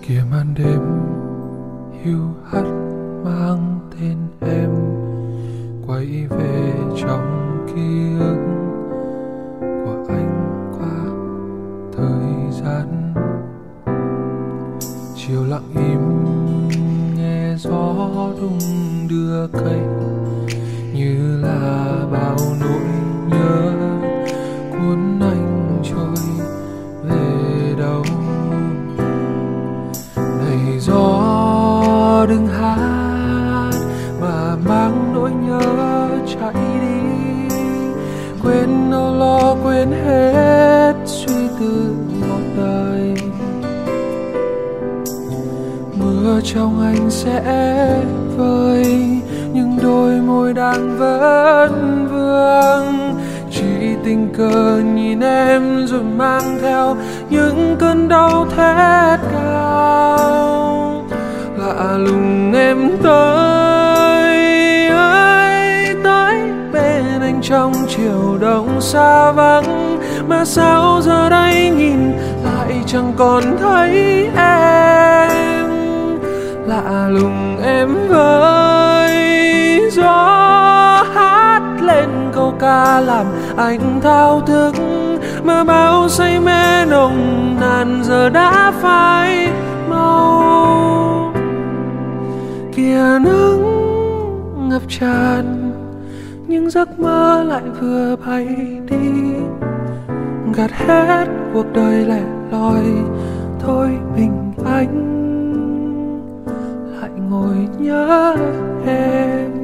Kìa màn đêm hiu hắt mang tên em quay về trong ký ức của anh qua thời gian. Chiều lặng im nghe gió đung đưa cây, như là bao nỗi nhớ cuốn anh trôi về đâu. Này gió đừng hát mà mang nỗi nhớ chạy đi, quên âu lo quên hết suy tư một đời. Mưa trong anh sẽ vơi, nhưng đôi môi đang vẫn vương. Chỉ tình cờ nhìn em rồi mang theo những cơn đau thét cao. Lạ lùng em tới bên anh trong chiều đông xa vắng, mà sao giờ đây nhìn lại chẳng còn thấy em. Lạ lùng em với gió hát lên câu ca làm anh thao thức, mà bao say mê nồng nàn giờ đã phai màu. Kìa nắng ngập tràn, nhưng giấc mơ lại vừa bay đi, gạt hết cuộc đời lẻ loi. Thôi mình anh lại ngồi nhớ em.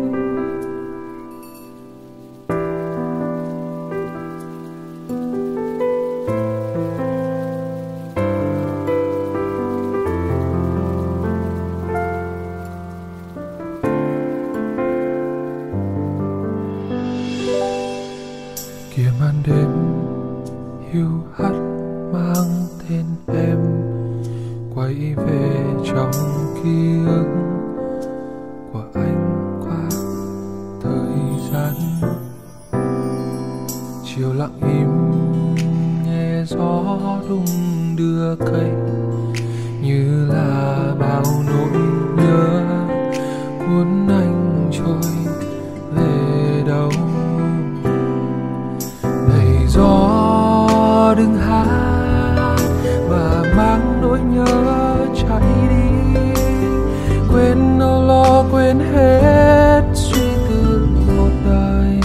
Kìa màn đêm hiu hắt mang tên em quay về trong ký ức của anh qua thời gian. Chiều lặng im nghe gió đung đưa cây, như là bao nỗi nhớ cuốn anh trôi về đâu. Này gió đừng hát mà mang nỗi nhớ chạy đi, quên âu lo quên hết suy tư một đời.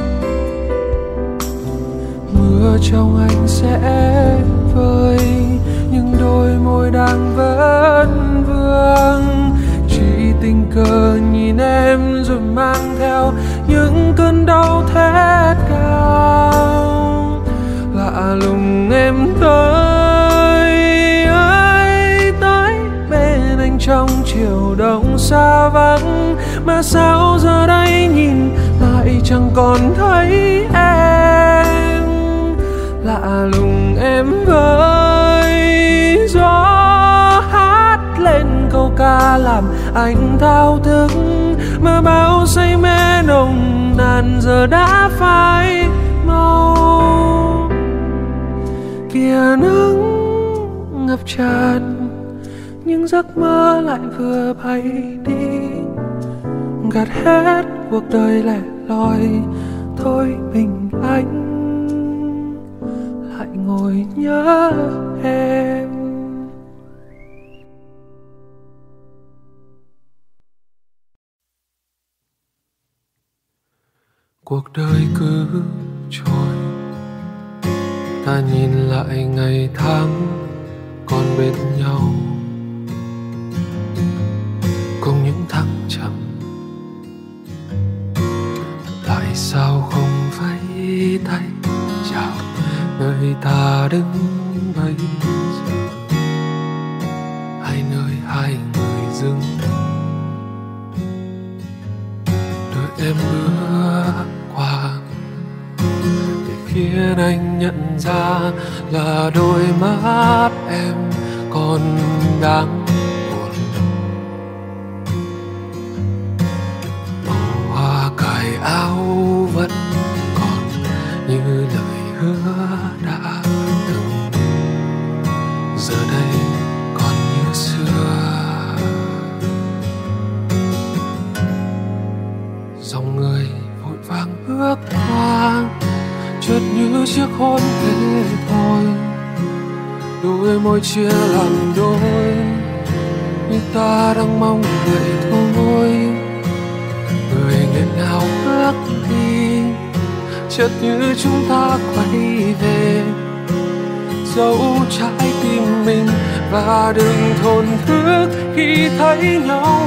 Mưa trong anh sẽ vơi, nhưng đôi môi đang vẫn vương. Chỉ tình cờ nhìn em rồi mang theo những cơn đau thét cao. Lạ lùng em tới bên anh trong chiều đông xa vắng, mà sao giờ đây nhìn lại chẳng còn thấy em. Lạ lùng em với gió hát lên câu ca làm anh thao thức, mà bao say mê nồng nàn giờ đã phai màu. Kìa nắng ngập tràn, nhưng giấc mơ lại vừa bay đi, gạt hết cuộc đời lẻ loi. Thôi mình anh lại ngồi nhớ em. Cuộc đời cứ trôi, ta nhìn lại ngày tháng còn bên nhau, cùng những thăng trầm. Tại sao không vẫy tay chào nơi ta đứng bây giờ? Hai nơi hai người dừng, đợi em bước qua để khiến anh nhận ra là đôi mắt em còn đáng buồn. Màu hoa cài áo vẫn còn như lời hứa đã từng, giờ đây còn như xưa. chiếc hôn thế thôi, đôi môi chia làm đôi, nhưng ta đang mong vậy thôi. Người nghẹn ngào bước đi, chợt như chúng ta quay về, giấu trái tim mình và đừng thổn thức khi thấy nhau.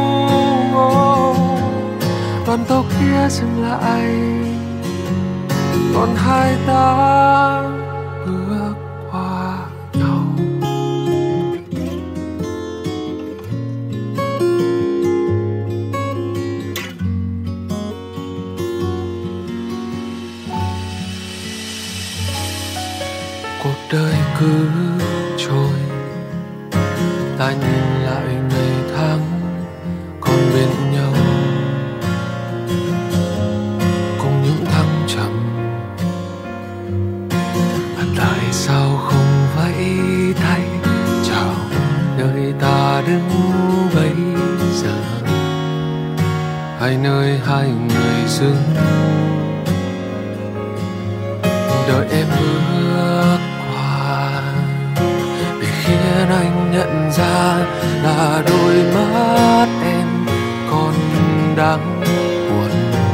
Đoàn tàu kia dừng lại, còn hai ta bước qua nhau. Cuộc đời cứ trôi, ta nhìn lại ngày tháng còn bên nhau, cùng những thăng trầm. Và tại sao không vẫy tay chào nơi ta đứng bây giờ, hay nơi hai người dừng đợi em bước qua, để khiến anh nhận ra là đôi mắt em còn đang buồn.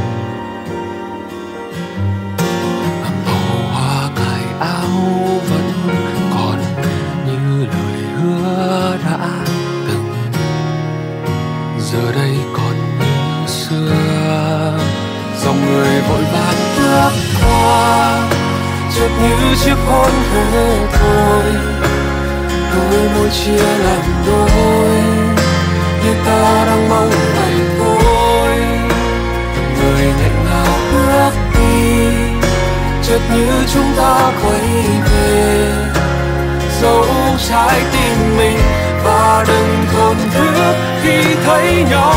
Màu hoa cài áo vẫn còn như lời hứa đã từng, giờ đây còn như xưa. Dòng người vội vàng bước qua, chợt như chiếc hôn thế thôi, đôi môi chia làm đôi, như ta đang mong vậy thôi. Người nghẹn ngào bước đi, chợt như chúng ta quay về, giấu trái tim mình và đừng thổn thức khi thấy nhau.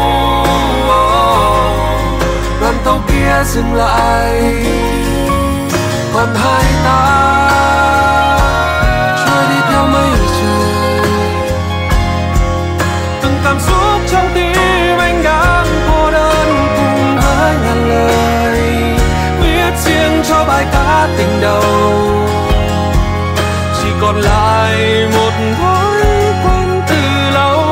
Đoàn tàu kia dừng lại, còn hai ta trôi đi theo mây trời. Từng cảm xúc trong tim anh đang cô đơn cùng với ngàn lời, viết riêng cho bài ca tình đầu. Chỉ còn lại một thói quen từ lâu.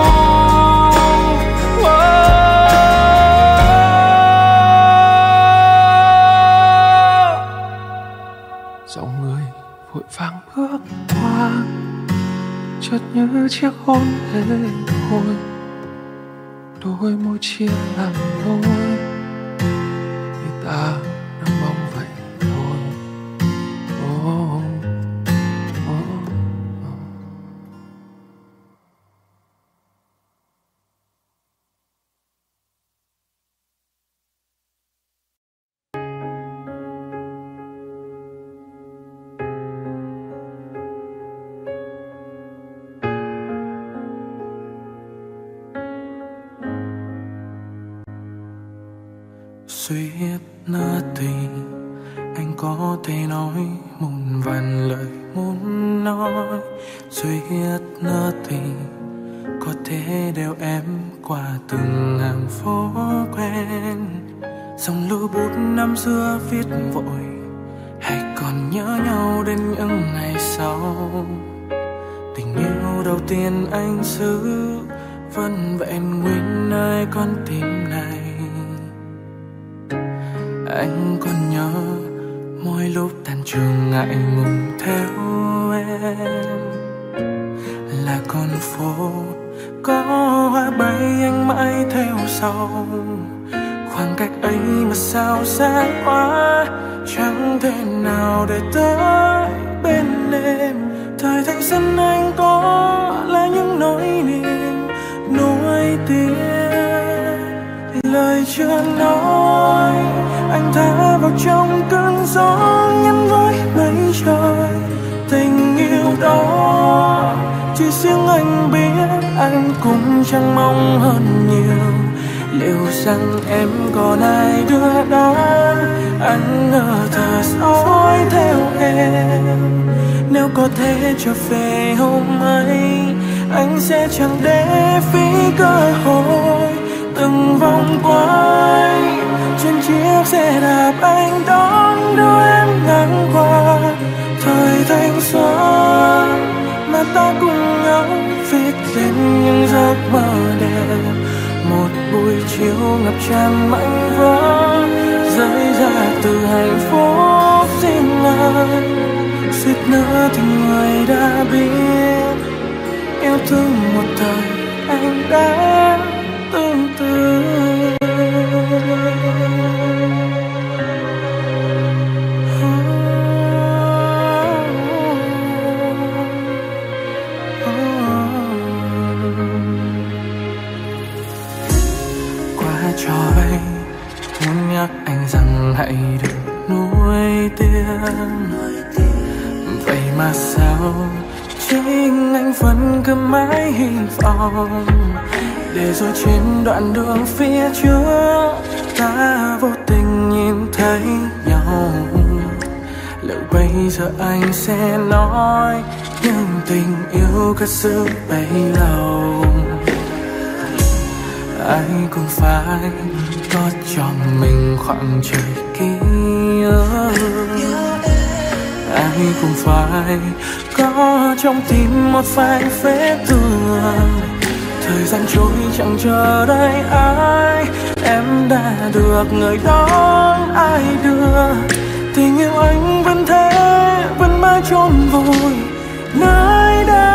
Dòng người vội vàng bước qua, chợt như chiếc hôn thế thôi, đôi môi chia làm đôi, như ta đang mong vậy thôi. Oh, oh, oh. Suýt nửa tình, anh có thể nói muôn vàn lời muốn nói. Suýt nửa tình, có thể đeo em qua từng hàng phố quen. Dòng lưu bút năm xưa viết vội, hay còn nhớ nhau đến những ngày sau. Tình yêu đầu tiên anh giữ vẫn vẹn nguyên nơi con tim này. Anh còn nhớ mỗi lúc tan trường ngại ngùng theo em, là con phố có hoa bay anh mãi theo sau. Khoảng cách ấy mà sao xa quá, chẳng thể nào để tới bên em. Thời thanh xuân anh có là những nỗi niềm nuối tiếc, lời chưa nói anh thả vào trong cơn gió nhắn với mây trời. Tình yêu đó chỉ riêng anh biết, anh cũng chẳng mong hơn nhiều. Liệu rằng em còn ai đưa đón, anh ngờ thở dõi theo em. Nếu có thể trở về hôm ấy, anh sẽ chẳng để phí cơ hội. Từng vòng quay trên chiếc xe đạp anh đón đưa em ngang qua thời thanh xuân mà ta cùng nhau viết lên những giấc mơ đẹp. Một buổi chiều ngập tràn mảnh vỡ rơi ra từ hạnh phúc riêng anh, suýt nữa thì người đã biết yêu thương một thời anh đã tương tư. Qua tròi muốn nhắc anh rằng hãy đừng nuối tiếc. Vậy mà sao chính anh vẫn cứ mãi hy vọng, để rồi trên đoạn đường phía trước ta vô tình nhìn thấy nhau. Liệu bây giờ anh sẽ nói những tình yêu cất giữ bấy lâu? Ai cũng phải có cho mình khoảng trời ký ức, ai cũng phải có trong tim một vài vết thương. Thời gian trôi chẳng chờ đợi ai, em đã được người đón ai đưa. Tình yêu anh vẫn thế, vẫn mãi chôn vùi nơi đây.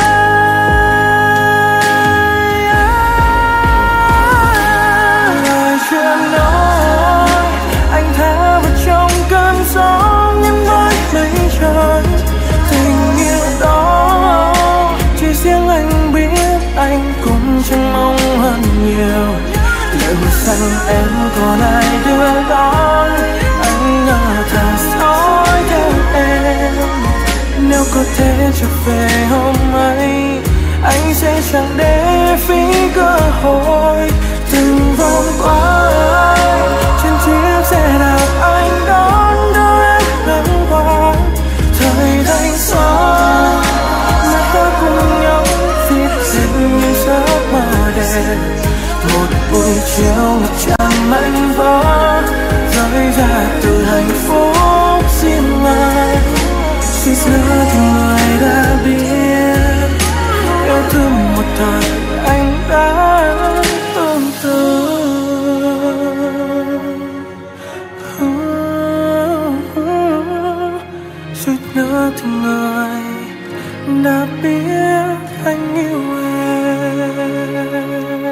Lời chưa nói anh tha vào trong cơn gió nhưng với mây trời. Tình yêu đó chỉ riêng anh biết, anh cũng chẳng mong hơn nhiều. Liệu rằng em còn ai đưa đón, anh ngờ thà dõi theo em. Nếu có thể trở về hôm ấy, anh sẽ chẳng để phí cơ hội. Từng vòng qua trên chiếc xe đạp anh đón đưa em ngang qua thời thanh xuân mà ta cùng nhau viết dựng những giấc mơ đẹp. Một buổi chiều ngập tràn mảnh vỡ rơi ra từ hạnh phúc riêng anh, suýt nữa thì người đã biết yêu thương một thời anh đã tương tư. Suýt nữa thì người đã biết anh yêu em.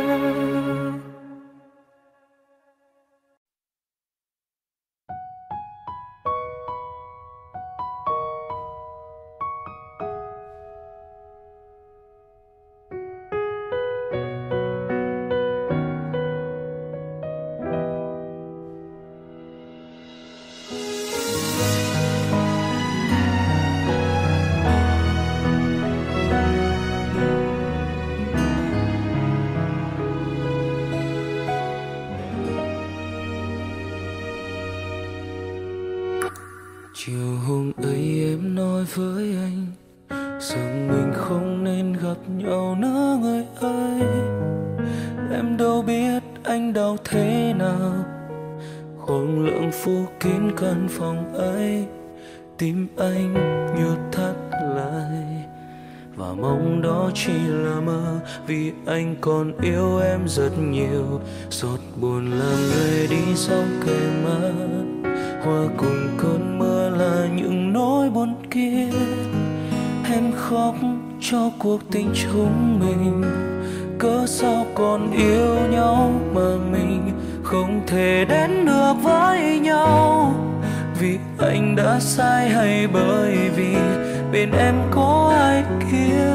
Chiều hôm ấy em nói với anh rằng mình không nên gặp nhau nữa người ơi. Em đâu biết anh đau thế nào, khoảng lặng phủ kín căn phòng ấy. Tim anh như thắt lại và mong đó chỉ là mơ, vì anh còn yêu em rất nhiều. Giọt buồn làm người đi xong kề mắt, hòa cùng cơn mưa là những nỗi buồn kia. Em khóc cho cuộc tình chúng mình, cớ sao còn yêu nhau mà mình không thể đến được với nhau. Vì anh đã sai hay bởi vì bên em có ai kia?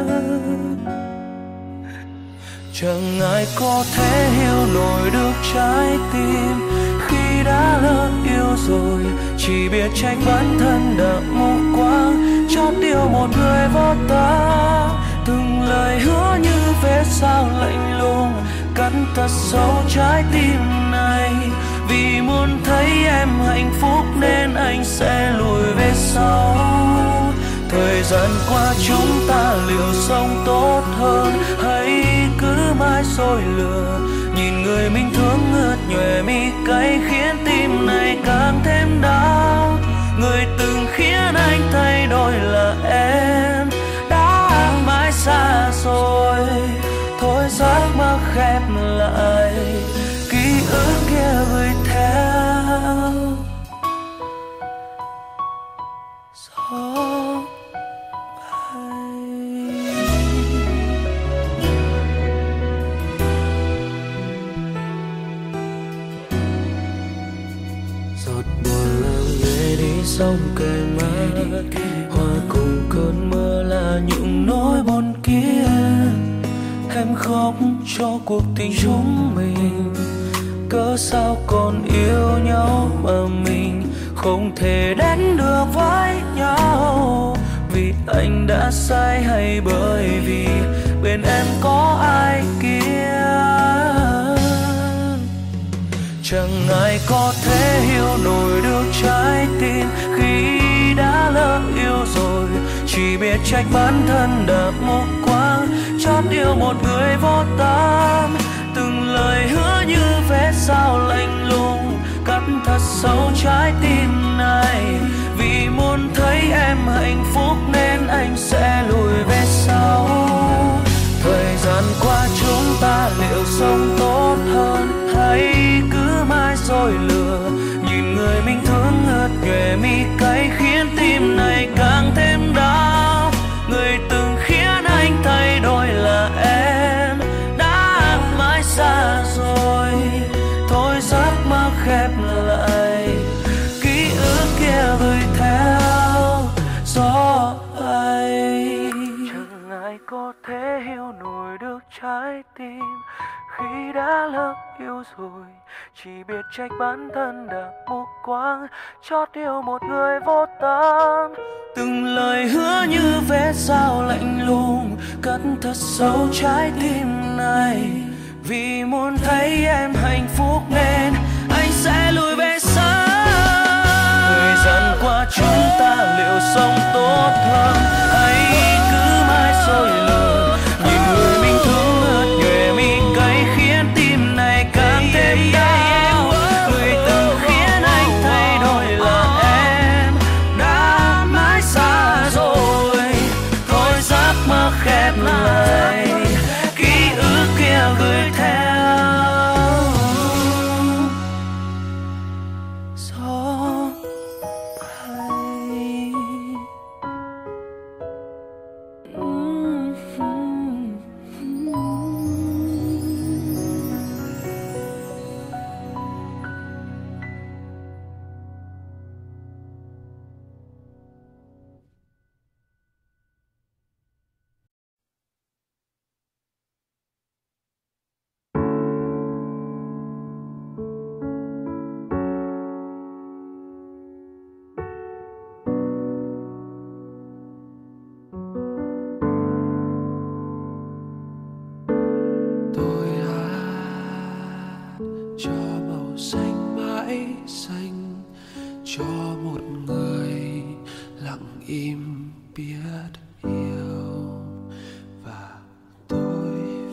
Chẳng ai có thể hiểu nổi được trái tim khi đã lỡ yêu rồi. Chỉ biết trách bản thân đã mù quáng, chót yêu một người vô ta. Từng lời hứa như vết dao lạnh lùng cắn thật sâu trái tim này. Vì muốn thấy em hạnh phúc nên anh sẽ lùi về sau. Thời gian qua chúng ta liệu sống tốt hơn hay cứ mãi dối lừa? Nhìn người mình thương ngựa nhòe mi cay khiến tim này càng thêm đau. Người từng khiến anh thay đổi là em đã mãi xa rồi, thôi giấc mơ khép lại, ký ức kia gửi theo gió bay. Giọt buồn làm nhẹ đi sông kề má, hòa cùng cơn mưa là những nỗi buồn kia. Em khóc cho cuộc tình chúng mình, cớ sao còn yêu nhau mà mình không thể đến được với nhau. Vì anh đã sai hay bởi vì bên em có ai kia? Chẳng ai có thể hiểu nổi được trái tim khi đã lỡ yêu rồi, chỉ biết trách bản thân đã mù quáng chót yêu một người vô tâm. Từng lời hứa như vết dao lạnh lùng cắt thật sâu trái tim này. Vì muốn thấy em hạnh phúc nên anh sẽ lùi về sau. Thời gian qua chúng ta liệu sống tốt hơn hay cứ mãi dối lừa? Nhìn người mình thương ướt nhòe mi cay khiến tim này càng thêm đau. Người từng khiến anh thay đổi là em đã mãi xa rồi, thôi giấc mơ khép lại, ký ức kia gửi theo gió bay. Chẳng ai có thể hiểu nổi được trái tim khi đã lỡ yêu rồi, chỉ biết trách bản thân đã mù quáng chót yêu một người vô tâm. Từng lời hứa như vết dao lạnh lùng cắt thật sâu trái tim này. Vì muốn thấy em hạnh phúc nên anh sẽ lùi về sau. Thời gian qua chúng ta liệu sống tốt hơn hay cứ mãi dối lừa? Nhìn người mình thương ướt nhòe mi cay khiến tim này càng thêm đau. Người từng khiến anh thay đổi là em đã mãi xa rồi, thôi giấc mơ khép lại, ký ức kia gửi theo gió bay. Tôi hát cho màu xanh mãi xanh, cho một người lặng im biết yêu. Và tôi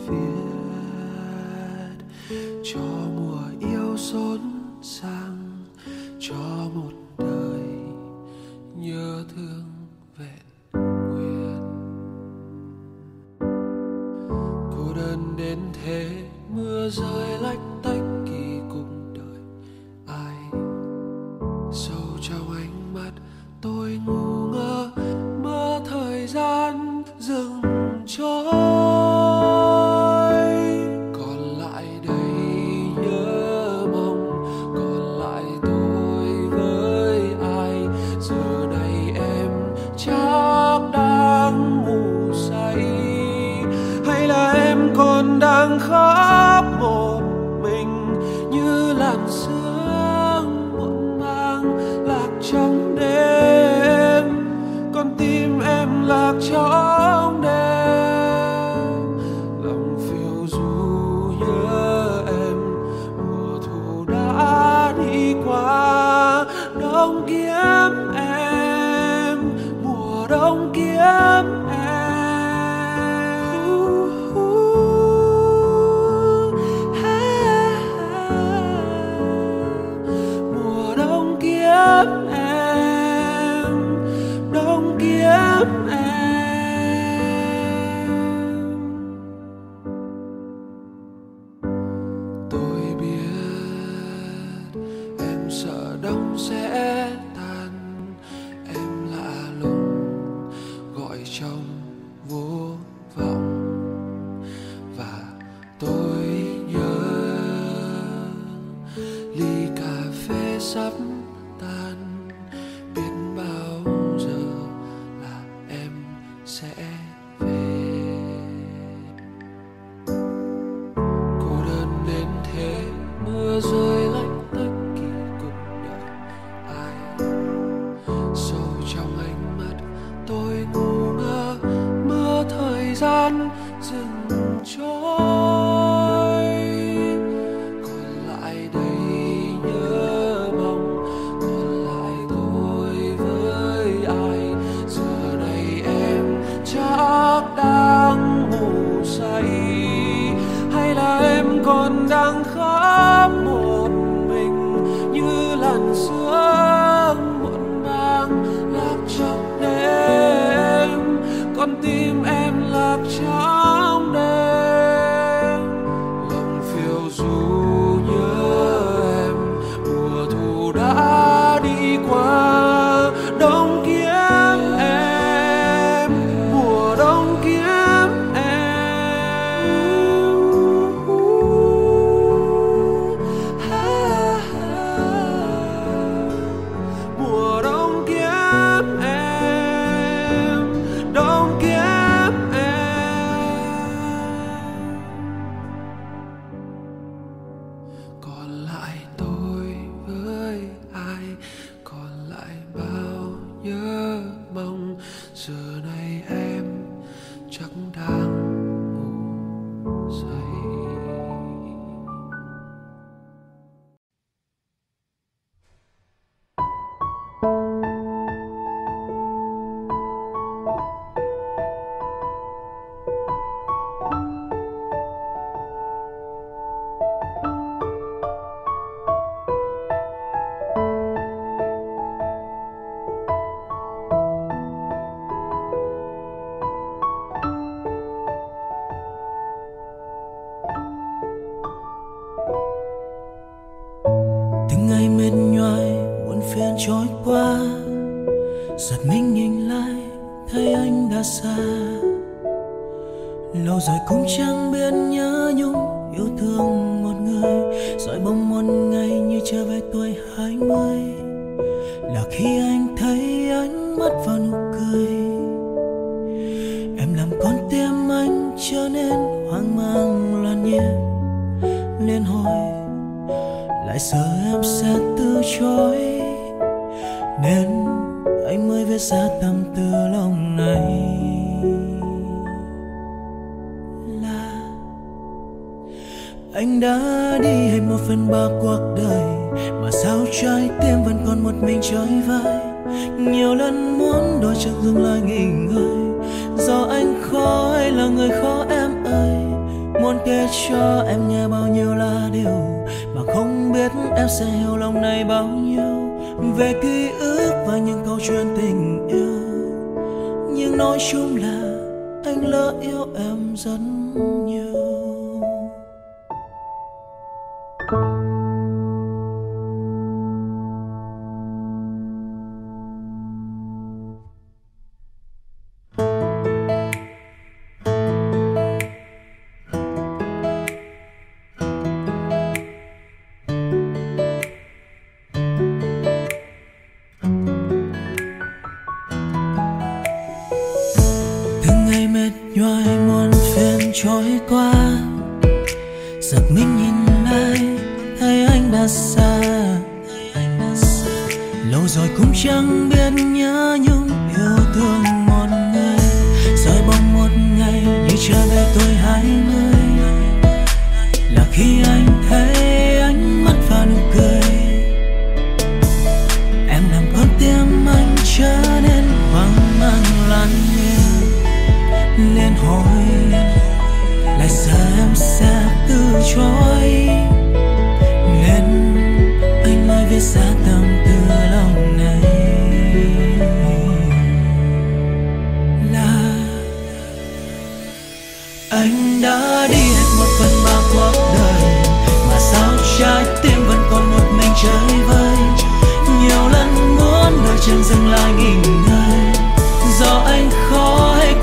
viết cho mùa yêu rộn ràng, cho một đời nhớ thương vẹn nguyên. Cô đơn đến thế mưa rơi lách tách kỳ cùng đời ai. Sâu trong ánh mắt tôi ngu ngơ mơ thời gian dừng trôi. Còn lại đầy nhớ mong, còn lại tôi với ai. Giờ này em chắc đang ngủ say, hay là em còn đang khóc một mình như làn sương muộn màng lạc trong đêm. Con tim em lạc trong đêm, lòng phiêu du nhớ em. Mùa thu đã đi qua, đông kiếm em, mùa đông kiếm em. trong vô vọng. Và tôi nhớ ly cà phê sắp tan, biết bao giờ là em sẽ về. Cô đơn đến thế, mưa rơi lách tách kỳ cục đời ai. Sâu trong ánh mắt tôi ngu ngơ, mưa thời gian dừng trôi. Còn lại đây nhớ mong, còn lại tôi với ai. Giờ này em chắc đang ngủ say, hay là em còn đang khóc một mình như làn sương muộn màng lạc trong đêm. Con tim em lạc trong đêm, lòng phiêu du nhớ em. Mùa thu đã đi qua, đông kiếm em, mùa đông kiếm em. Mùa đông kiếm em, đông kiếm em. Còn lại tôi với ai, còn lại bao nhớ mong. Giờ này em chắc đang ngủ say. Từng ngày mệt nhoài buồn phiền trôi qua, giật mình nhìn lại thấy anh đã xa. Lâu rồi cũng chẳng biết nhớ nhung yêu thương một người, rồi bỗng một ngày như trở về tuổi 20 là khi anh thấy ánh mắt và nụ cười. Em làm con tim anh trở nên hoang mang loạn nhịp, liên hồi lại sợ em sẽ từ chối, nên anh mới viết ra tâm tư lòng này. Là anh đã đi hết 1/3 cuộc đời, mà sao trái tim vẫn còn một mình chơi vơi. Nhiều lần muốn đôi chân dừng lại nghỉ ngơi, do anh khó hay là người khó em ơi. Muốn kể cho em nghe bao nhiêu là điều mà không biết em sẽ hiểu lòng này bao nhiêu. Về ký ức và những câu chuyện tình yêu, nhưng nói chung là anh lỡ yêu em rất nhiều. Nhoài muôn phiền trôi qua, giật mình nhìn lại thấy anh đã xa. Lâu rồi cũng chẳng biết nhớ nhung yêu thương một người, rồi bỗng một ngày như trở về tuổi 20 là khi anh thấy ánh mắt và nụ cười. Em làm con tim anh trở nên hoang mang loạn nhịp, liên hồi lại sợ em sẽ từ chối, nên anh mới viết ra tâm tư lòng này. Là anh đã đi hết 1/3 cuộc đời, mà sao trái tim vẫn còn một mình chơi vơi. Nhiều lần muốn đôi chân dừng lại nghỉ ngơi, do anh khó hay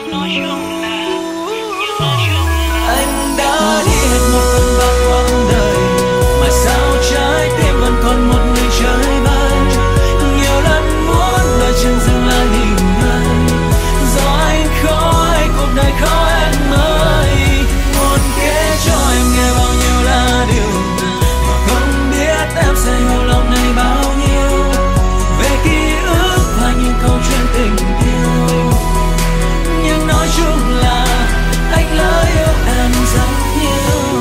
Anh đã đi hết một phần ba quãng đời, mà sao trái tim vẫn còn một người chơi vơi. Nhiều lần muốn đôi chân dừng lại nghỉ ngơi, do anh khó hay cuộc đời khó em ơi. Muốn kể cho em nghe bao nhiêu là điều mà không biết em sẽ hiểu lòng này bao nhiêu. Về ký ức và những câu chuyện tình yêu, nhưng nói chung là anh lỡ yêu em rất nhiều.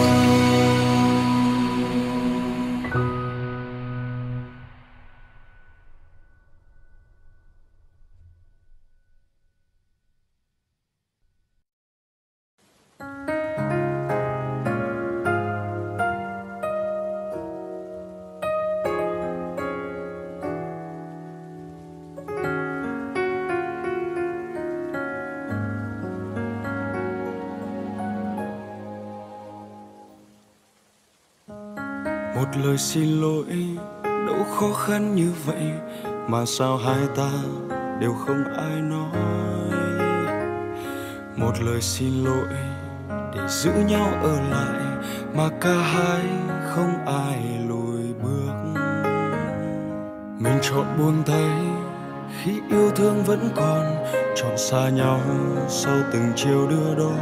Một lời xin lỗi đâu khó khăn như vậy, mà sao hai ta đều không ai nói. Một lời xin lỗi để giữ nhau ở lại, mà cả hai không ai lùi bước. Mình chọn buông tay khi yêu thương vẫn còn, chọn xa nhau sau từng chiều đưa đón.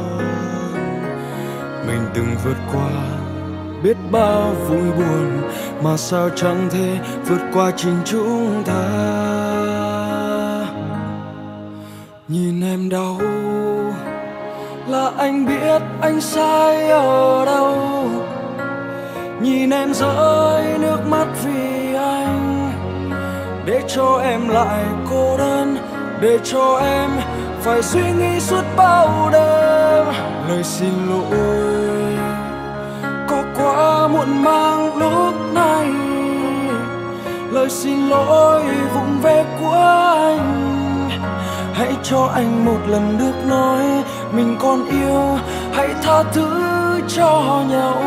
Mình từng vượt qua biết bao vui buồn, mà sao chẳng thể vượt qua chính chúng ta. Nhìn em đau là anh biết anh sai ở đâu. Nhìn em rơi nước mắt vì anh, để cho em lại cô đơn, để cho em phải suy nghĩ suốt bao đêm. Lời xin lỗi có quá muộn màng lúc này, lời xin lỗi vụng về của anh. Hãy cho anh một lần được nói mình còn yêu, hãy tha thứ cho nhau.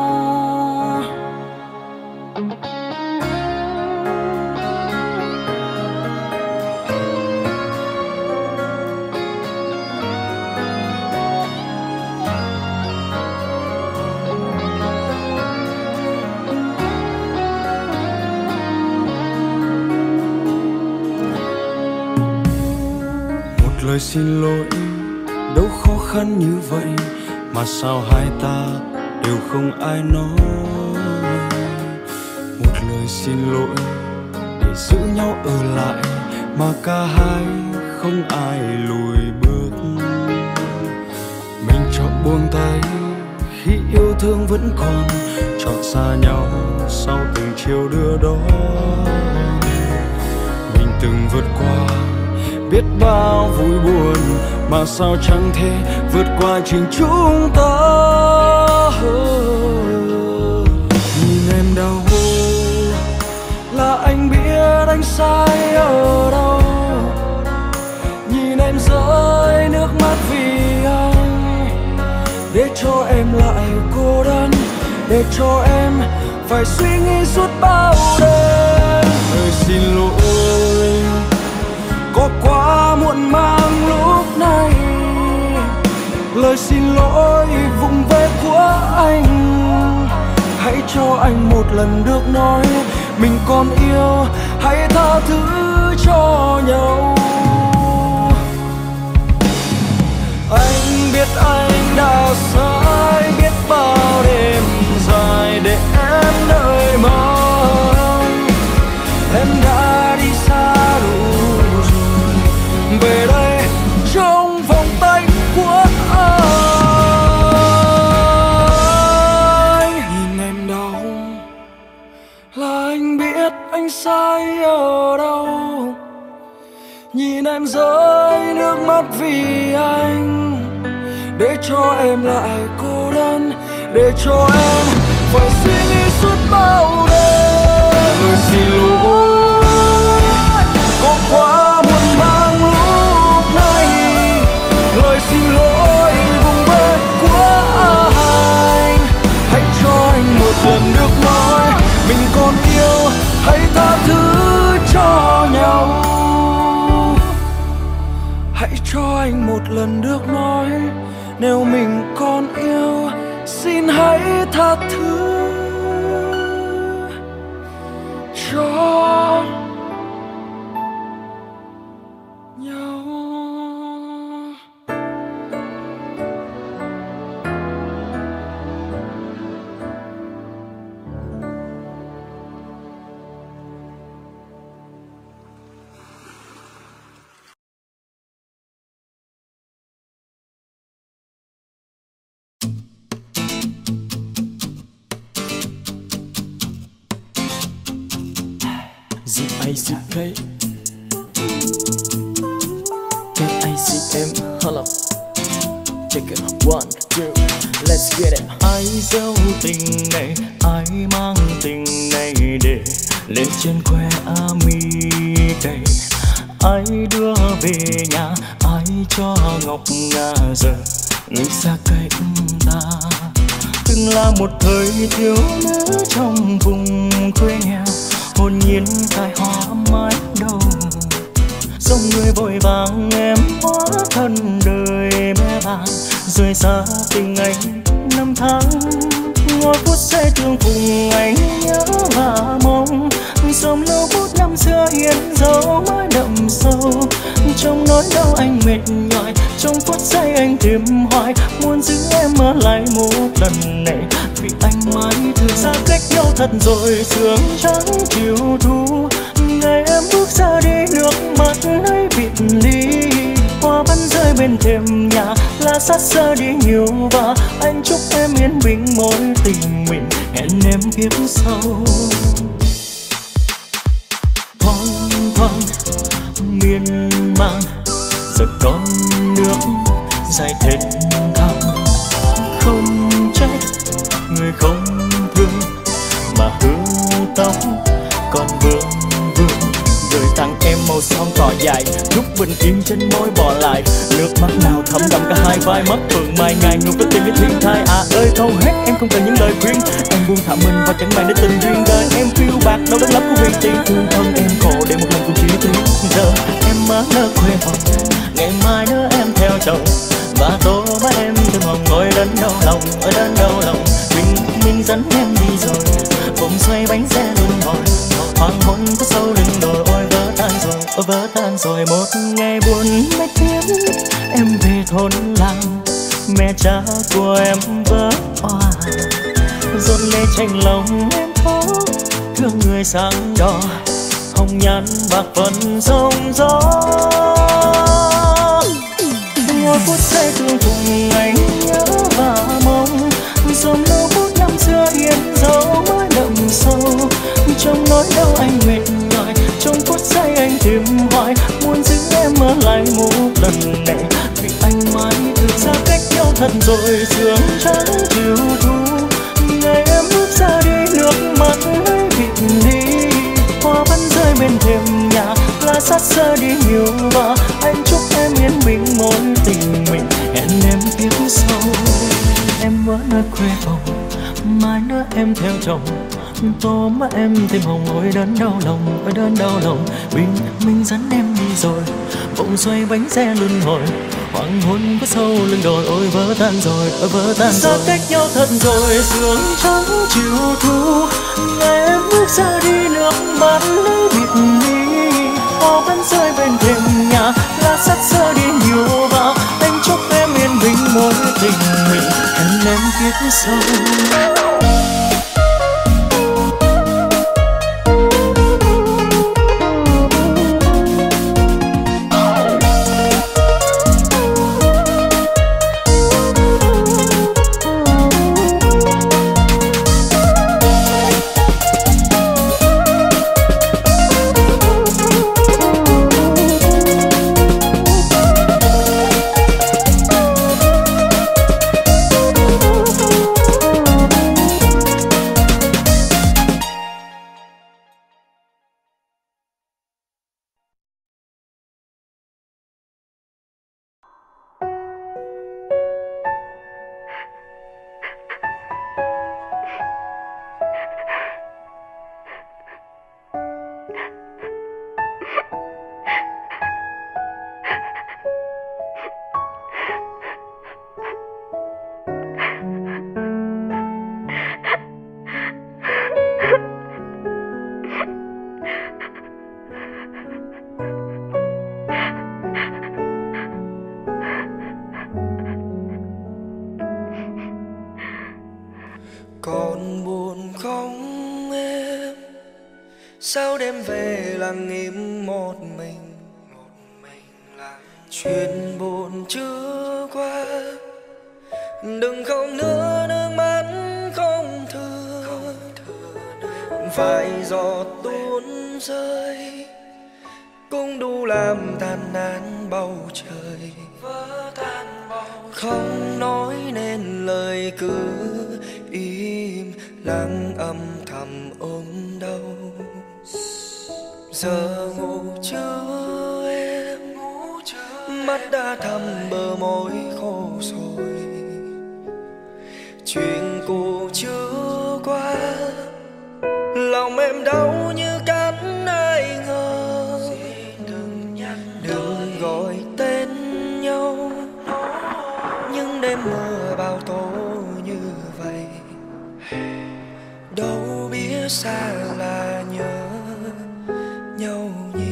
Lời xin lỗi đâu khó khăn như vậy, mà sao hai ta đều không ai nói. Một lời xin lỗi để giữ nhau ở lại, mà cả hai không ai lùi bước. Mình chọn buông tay khi yêu thương vẫn còn, chọn xa nhau sau từng chiều đưa đón. Mình từng vượt qua biết bao vui buồn, mà sao chẳng thể vượt qua chính chúng ta. Nhìn em đau là anh biết anh sai ở đâu. Nhìn em rơi nước mắt vì anh, để cho em lại cô đơn, để cho em phải suy nghĩ suốt bao đêm. Lời xin lỗi có quá muộn màng lúc này, lời xin lỗi vụng về của anh. Hãy cho anh một lần được nói mình còn yêu, hãy tha thứ cho nhau. Anh biết anh đã sai, biết bao đêm dài để em đợi mong. Em đã đi xa đủ rồi, về đây trong vòng tay của anh. Nhìn em đau là anh biết anh sai ở đâu. Nhìn em rơi nước mắt vì anh, để cho em lại cô đơn, để cho em phải suy nghĩ suốt bao đêm. Lời xin lỗi có quá muộn màng lúc này, lời xin lỗi vùng về của anh. Hãy cho anh một lần được nói mình còn yêu, hãy tha thứ cho nhau. Hãy cho anh một lần được nói, nếu mình còn yêu xin hãy tha thứ cho nhau. Z-A-C-K K-A-C-M. Hold up, check it, 1, 2, let's get it. Ai giấu tình này, ai mang tình này để lên trên que ami đầy. Ai đưa về nhà, ai cho ngọc ngà giờ người xa cạnh ta. Từng là một thời thiếu nữ trong vùng quê nghèo, hồn nhiên khai hoa mãi đầu. Dòng người vội vàng em hóa thân đời mẹ vàng, rời xa tình anh năm tháng. Ngồi phút giây thương cùng anh nhớ và mong, dòng lâu phút năm xưa yên dấu mãi đậm sâu. Trong nỗi đau anh mệt nhòi, trong phút giây anh tìm hoài, muốn giữ em ở lại một lần này, vì anh mãi thương. Xa cách nhau thật rồi, sương trắng chiều thu, ngày em bước ra đi nước mắt ấy biệt ly. Hoa vẫn rơi bên thềm nhà, lá sát xa đi nhiều, và anh chúc em yên bình mối tình mình, hẹn em kiếp sau. Thoáng thoáng miên man, giờ con nước dài thênh thang. Không trách người không thương, mà hương tóc còn vương vương. Gửi tặng em màu son cỏ dài, lúc bình yên trên môi bỏ lại. Nước mắt nào thấm đậm cả hai vai, mất phượng mai ngày ngục có tìm đến thiên thai. À ơi thâu hết em không cần những lời khuyên, em buông thả mình và chẳng màng đến tình duyên. Đời em phiêu bạc đâu đất lắm của huyền tiên, thương thân em khổ để một lần cùng chia tiếng. Giờ em má nỡ quê hồng, ngày mai nữa em theo chồng, và tô má em thơm hồng ngồi đến đau lòng, ở đến đau lòng. Mình dẫn em đi rồi, vòng xoay bánh xe luân hồi, hoàng hôn có sâu lưng đồi. Ôi vỡ tan rồi, ôi vỡ tan rồi. Một ngày buồn mấy tiếng em về thôn làng, mẹ cha của em vỡ òa, rộn lệ tranh lòng em khó thương người sáng đỏ, hồng nhan bạc phần sông gió. Ngồi phút giây thương cùng anh nhớ và mong, dòng lâu phút năm xưa yên dấu mãi đậm sâu. Trong nỗi đau anh mệt nhòi, trong phút giây anh tìm hoài, muốn giữ em ở lại một lần này, vì anh mãi thương. Xa cách nhau thật rồi, sương trắng chiều thu, ngày em bước ra đi nước mắt ấy biệt ly. Hoa vẫn rơi bên thềm nhà, lá sát xa đi nhiều, và anh chúc em yên bình mối tình mình, hẹn em kiếp sau. Em vẫn ở quê phòng, mai nữa em theo chồng, tô má em thêm hồng. Ôi đớn đau lòng, ôi đớn đau lòng. Mình dẫn em đi rồi, vòng xoay bánh xe luân hồi, hoàng hôn có sâu lưng đồi. Ôi vỡ tan rồi, ôi vỡ tan rồi. Xa cách nhau thật rồi, sương trắng chiều thu, ngày em bước ra đi nước mắt lấy biệt ly. Hoa vẫn rơi bên thềm nhà, lá sát xa đi nhiều, và anh chúc em yên bình mối tình mình, hẹn em kiếp sau. sao đêm về lặng im một mình. Chuyện buồn chưa qua, đừng khóc nữa nước mắt không thừa. Vài giọt tuôn rơi cũng đủ làm tàn nát bầu trời. Không nói nên lời cứ im lặng âm thầm ôm đau. Giờ ngủ chưa em, mắt đã thầm bờ môi khô rồi. Chuyện cũ chưa qua, lòng em đau như cắn ai ngờ. Đừng gọi tên nhau những đêm mưa bao tố như vậy. Đâu biết xa là nhớ nhau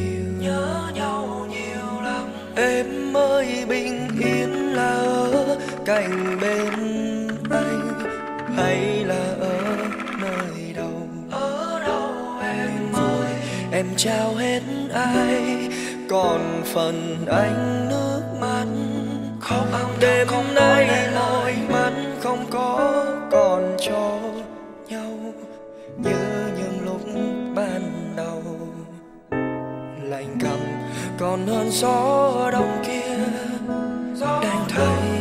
nhiều lắm. Em ơi bình yên là ở cạnh bên anh hay là ở nơi đâu? Em vui em trao hết ai, còn phần anh nước mắt không. Đêm nay môi mắt không có còn cho nhau như những lúc ban đầu. Lạnh cầm còn hơn gió đông kia đang thấy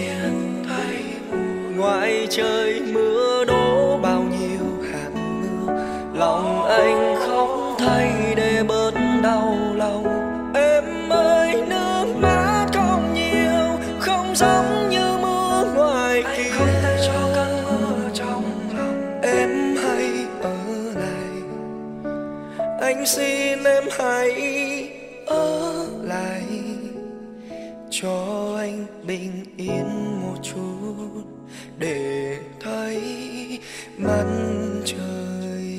ngoài trời mưa đổ bao nhiêu hạt mưa. Lòng anh không thay để bớt đau lòng. Em ơi nước mắt không nhiều, không giống như mưa ngoài kia. Không thể cho cơn mưa trong lòng. Em hãy ở lại, anh xin em hãy ở lại, cho anh bình yên một chút để thấy mặt trời.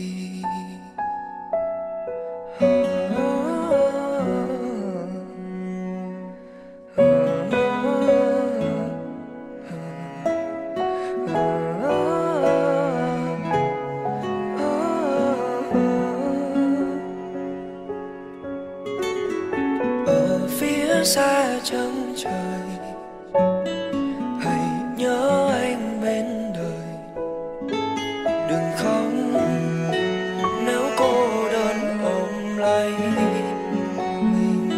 Ở phía xa chân trời, hãy nhớ anh bên đời. Đừng khóc nếu cô đơn ôm lấy mình.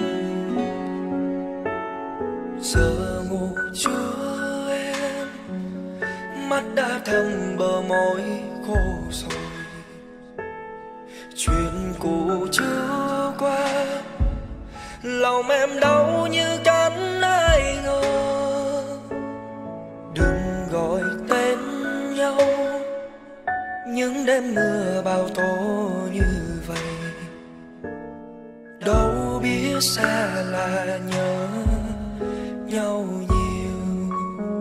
Giờ ngủ chưa em, mắt đã thâm bờ môi khô rồi. Chuyện cũ chưa qua, lòng em đau như cắn ai ngờ. Đừng gọi tên nhau những đêm mưa bao tố như vậy. Đâu biết xa là nhớ nhau nhiều.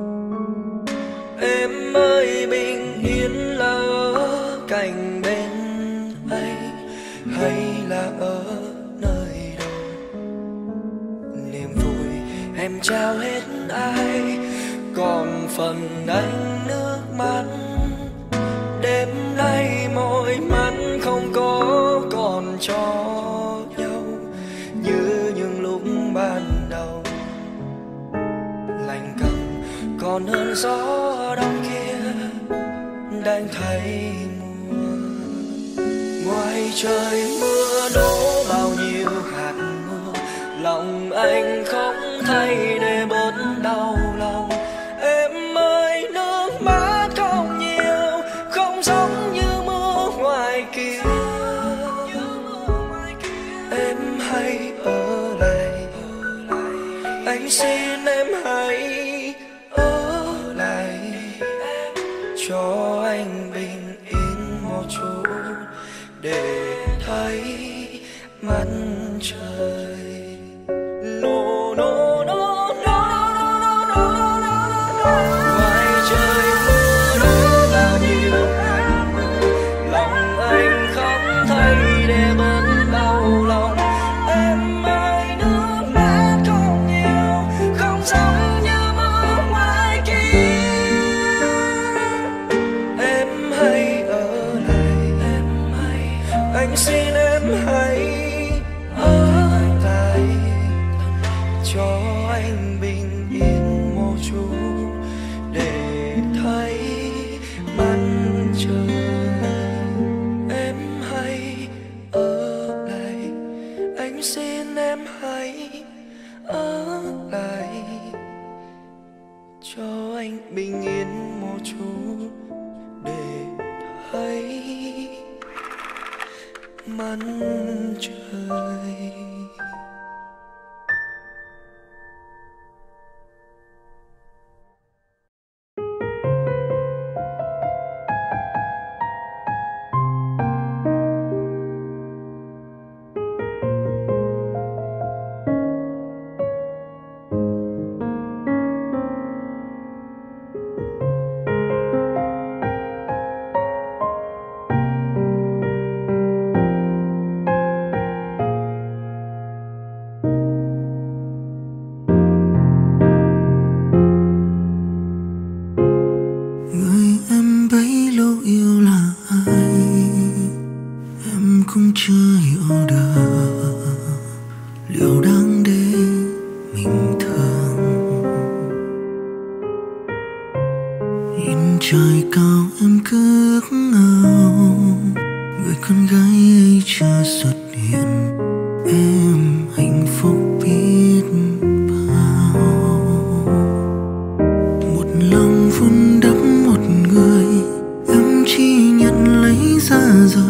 Em ơi bình yên là ở cạnh bên anh hay là ở nơi đâu? Niềm vui em trao hết ai, còn phần anh nước mắt. Đêm nay môi mắt không có còn cho nhau như những lúc ban đầu. Lạnh cầm còn hơn gió đông kia đang thấy mùa. Ngoài trời mưa đổ bao nhiêu hạt mưa, lòng anh không thay để bớt đau lòng. Em ơi nước mắt không nhiều, không giống như mưa ngoài kia. Em hãy ở lại, anh xin em hãy ở lại, cho anh bình yên một chút để thấy mặt trời. No, no, no, no, no, no, no, no. Ngoài trời mưa đổ bao nhiêu hạt mưa, lòng anh không thấy để bớt đau lòng. Em ơi nước mắt không nhiều, không giống như mưa ngoài kia. cho anh bình yên một chút để thấy mặt trời. Cũng chưa hiểu được liệu đáng để mình thương. Nhìn trời cao em cứ ước ao người con gái ấy chưa xuất hiện. Em hạnh phúc biết bao. Một lòng vun đắp một người, em chỉ nhận lấy ra rời.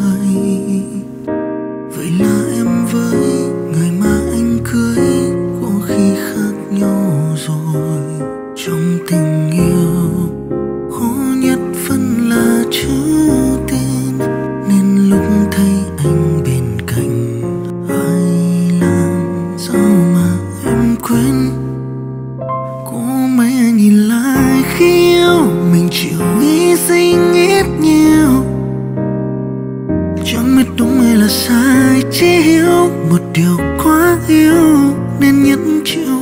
Vậy là em với người mà anh cưới có khi khác nhau rồi. Trong tình yêu khó nhất vẫn là chữ tên, nên lúc thấy anh bên cạnh ai làm sao mà em quên. Có mấy nhìn lại khi yêu mình chịu hy sinh ít nhiều. Chẳng biết đúng hay là sai, chỉ hiểu một điều quá yêu nên nhẫn chịu.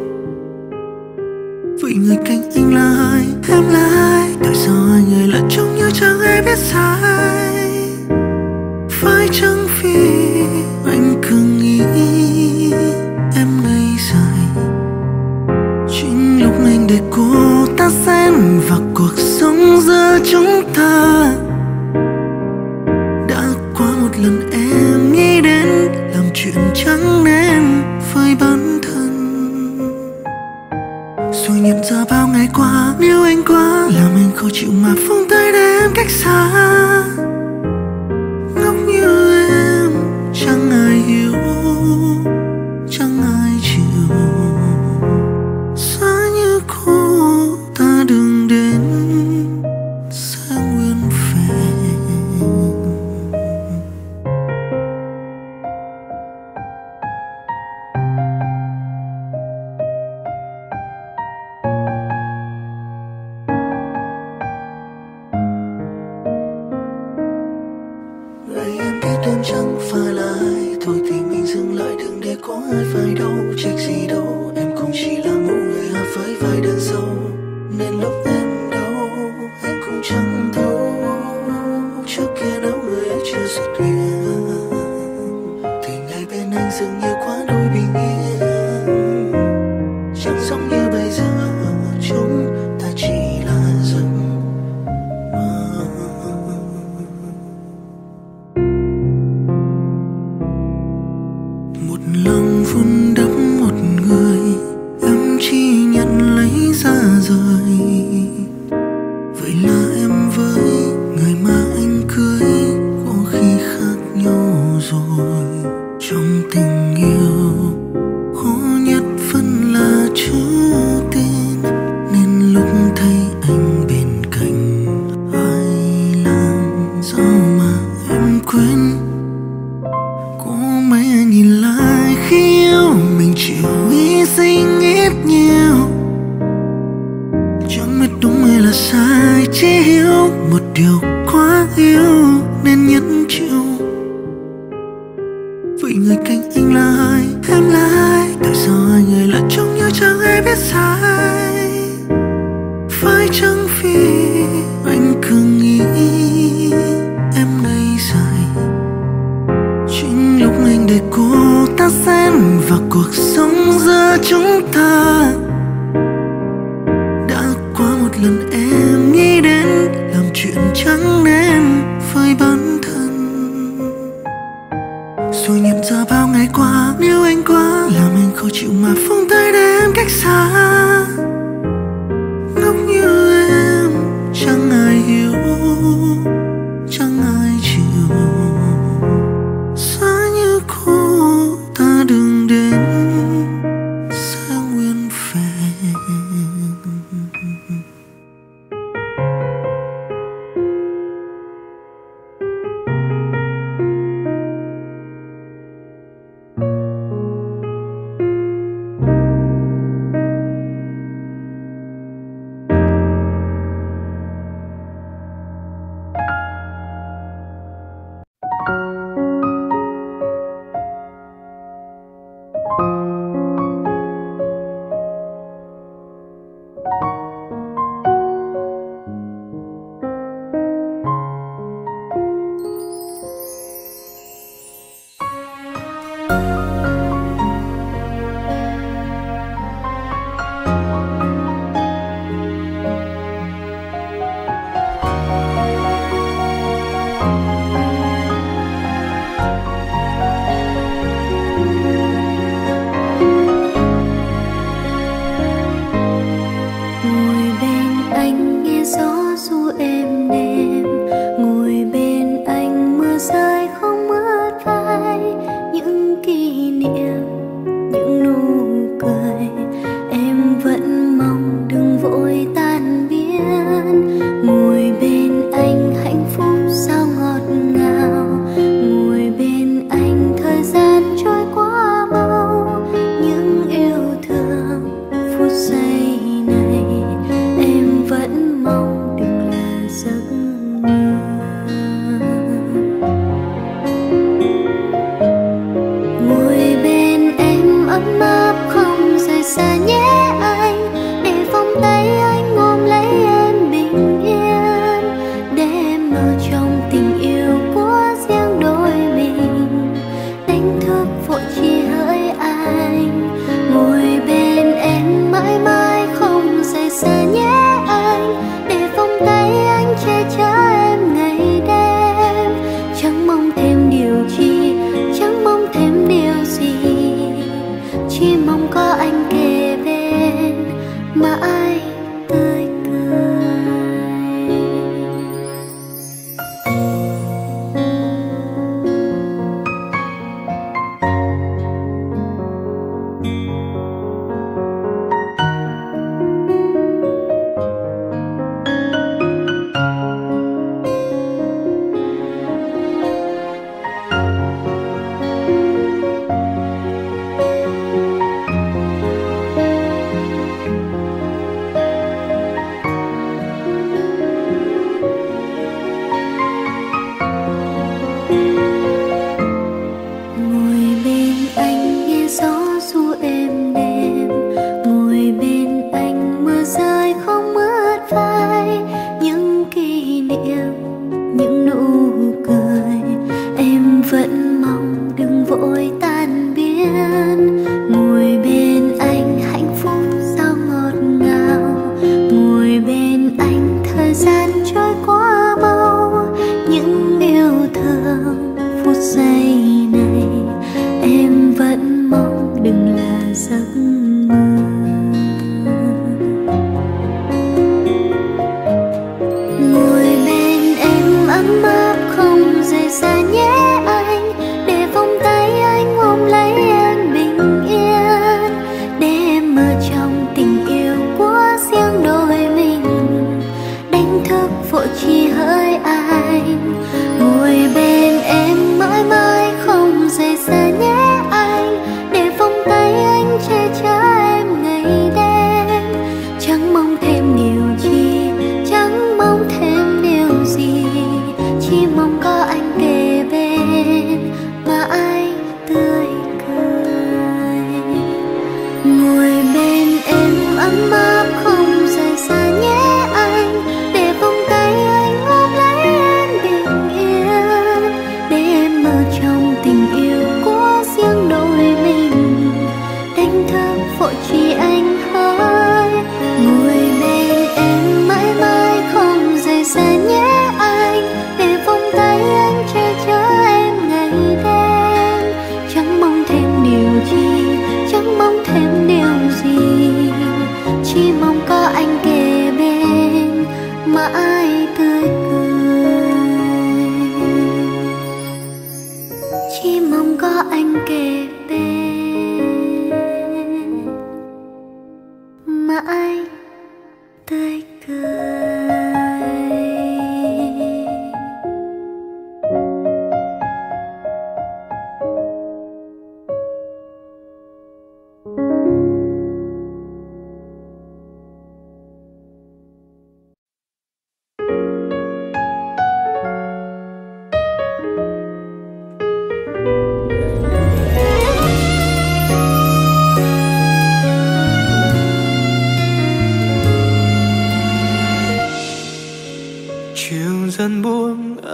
Vậy người cạnh anh là ai, em là ai? Tại sao hai người lại trông như chẳng ai biết sai? Phải chăng vì anh cứ nghĩ em ngây dại? Chính lúc anh để cô ta xen vào cuộc sống giữa chúng ta. Một lần em nghĩ đến làm chuyện chẳng nên với bản thân, rồi nhận ra bao ngày qua nếu anh quá làm anh khó chịu mà phóng tay để em cách xa. Ngốc như em chẳng ai hiểu, chẳng ai chịu. Giá như cô ta đừng đến sẽ nguyên vẹn. Em chẳng phải là ai, thôi thì mình dừng lại đừng để có ai phải đâu. Trách gì đâu, em cũng chỉ là một người hát với vài đơn sâu. Nên lúc em đâu, anh cũng chẳng thấu. Trước kia đâu người ấy chưa xuất hiện, thì ngày bên anh dường như quá đôi bình yên. Chẳng giống như bây giờ, chúng ta chỉ là giấc mơ. Một lòng vun đắp một người, em chỉ nhận lấy ra rời. Vậy là em với người mà anh cưới có khi khác nhau rồi. Trong tình yêu khó nhất vẫn là chữ tên, nên lúc thấy anh bên cạnh ai làm sao mà em quên. Có mấy nhìn lại khi yêu mình chịu hy sinh ít nhiều. Chẳng biết đúng hay là sai, chỉ hiểu một điều quá yêu nên nhẫn chịu. Vậy người cạnh anh là ai, em là ai? Tại sao hai người lại trông như chẳng ai biết sai? Phải chăng vì anh cứ nghĩ em ngây dại? Chính lúc anh để cô ta xen vào cuộc sống giữa chúng ta. Đã qua một lần em nghĩ đến làm chuyện chẳng nên với bản thân, rồi nhận ra bao ngày qua nếu anh quá làm anh khó chịu mà phóng tay để em cách xa.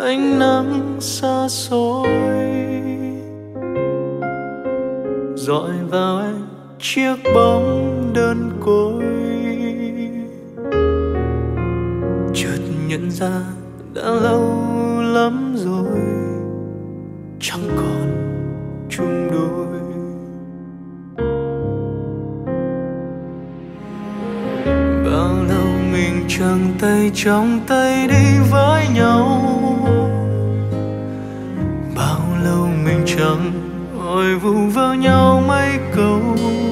ánh nắng xa xôi dọi vào anh chiếc bóng đơn côi. Chợt nhận ra đã lâu lắm rồi chẳng còn chung đôi. Bao lâu mình chẳng tay trong tay đi với nhau, bao lâu mình chẳng hỏi vu vơ nhau mấy câu,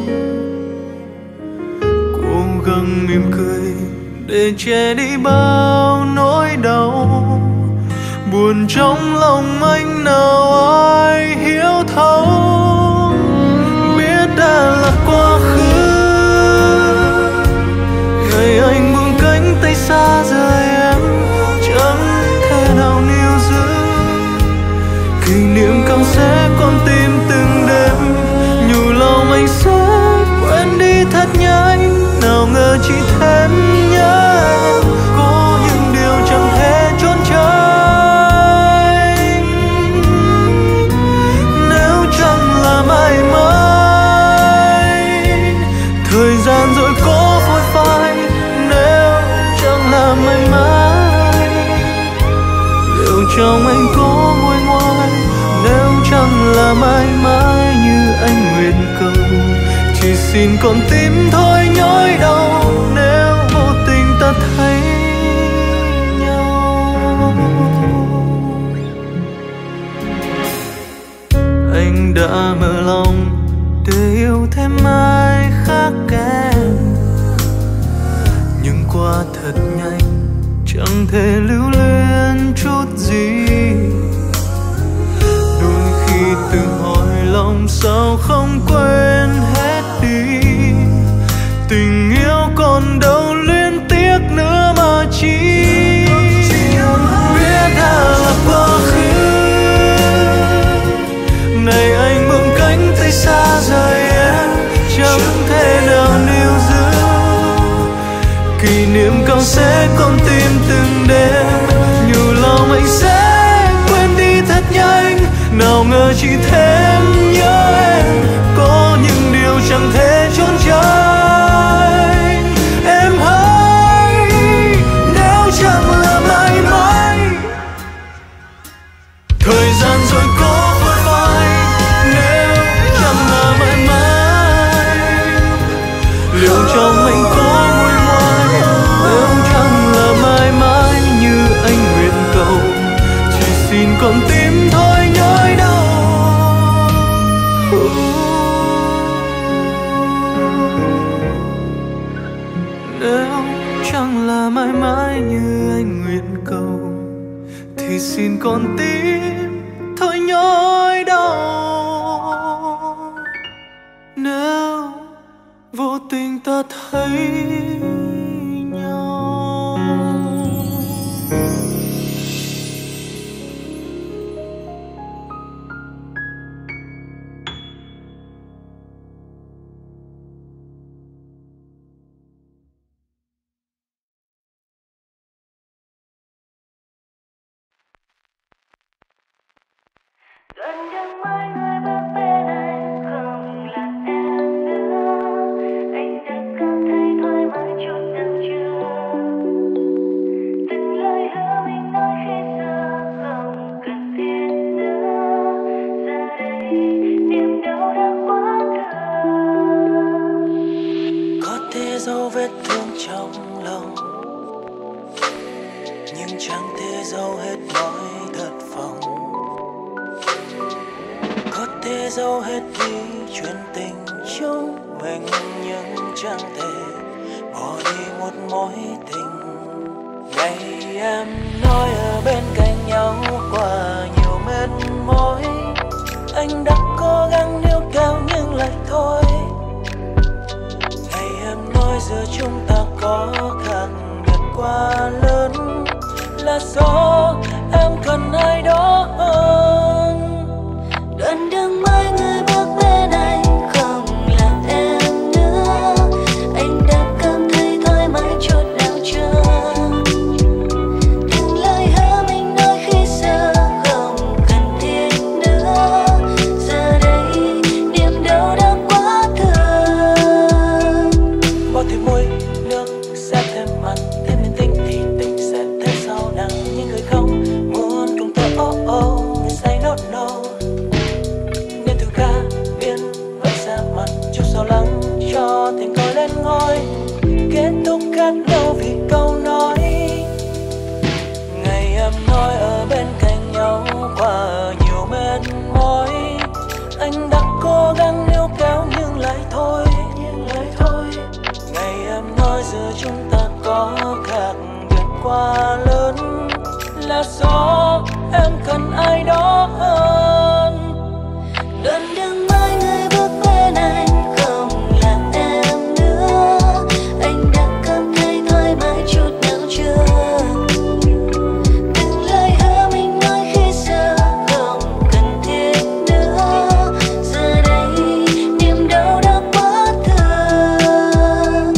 cố gắng mỉm cười để che đi bao nỗi đau buồn trong lòng anh nào ai hiểu thấu. Biết đã là quá khứ, ngày anh buông cánh tay xa rời em chẳng thể nào níu giữ. Kỷ niệm càng sẽ con tim từng đêm, nhủ lòng anh sẽ quên đi thật nhanh, nào ngờ chỉ thêm nhớ em. Có những điều chẳng thể trốn tránh, nếu chẳng là mãi mãi. Thời gian rồi có phôi phai, nếu chẳng là mãi mãi. Liệu trong anh có nguôi ngoai, nếu chẳng là mãi mãi như anh nguyện cầu. Chỉ xin con tim thôi nhói đau, nếu vô tình ta thấy nhau. Anh đã mở lòng để yêu thêm ai khác em, nhưng qua thật nhanh chẳng thể lưu luyến chút gì. Đôi khi tự hỏi lòng sao không quên hết đi, tình yêu còn đâu luyến tiếc nữa mà chi. Biết đã là quá khứ, này anh buông cánh tay xa rời em chẳng thể nào níu giữ. Kỷ niệm càng sẽ con tim từng đêm, nhiều lòng anh sẽ quên đi thật nhanh, nào ngờ chỉ thêm nhớ em. Có những điều chẳng thể trốn tránh, em hỡi, nếu chẳng là mãi mãi. Thời gian rồi có phôi phai, nếu chẳng là mãi mãi. Liệu trong anh có nguôi ngoai, nếu chẳng là mãi mãi như anh nguyện cầu. Chỉ xin con tim thôi nhói đau. Nếu chẳng là mãi mãi như anh nguyện cầu, thì xin con tim thôi nhói đau. Nếu vô tình ta thấy nhau. Gần chẳng mai người bước bên anh không là em nữa. Anh đã cảm thấy thoải mái chút nào chưa? Từng lời hứa mình nói khi xưa không cần thiết nữa. Giờ đây niềm đau đã quá thường. Có thể dấu vết thương trong lòng, nhưng chẳng thể dấu hết nỗi thất vọng. Có thể dấu hết đi chuyện tình chúng mình, nhưng chẳng thể bỏ đi một mối tình. Ngày em nói ở bên cạnh nhau qua nhiều mệt mỏi, anh đã cố gắng níu kéo nhưng lại thôi. Ngày em nói giữa chúng ta có khác biệt quá lớn, là do em cần ai đó hơn. Đoạn đường mai người bước bên anh không là em nữa. Anh đã cảm thấy thoải mái chút nào chưa? Từng lời hứa khác nhau vì câu nói. Ngày em nói ở bên cạnh nhau qua nhiều mệt mỏi, anh đã cố gắng níu kéo nhưng lại thôi. Ngày em nói giữa chúng ta có khác biệt quá lớn, là do em cần ai đó hơn. Đoạn đường mai người bước bên anh không là em nữa, anh đã cảm thấy thoải mái chút nào chưa? Từng lời hứa mình nói khi xưa không cần thiết nữa, giờ đây niềm đau đã quá thừa.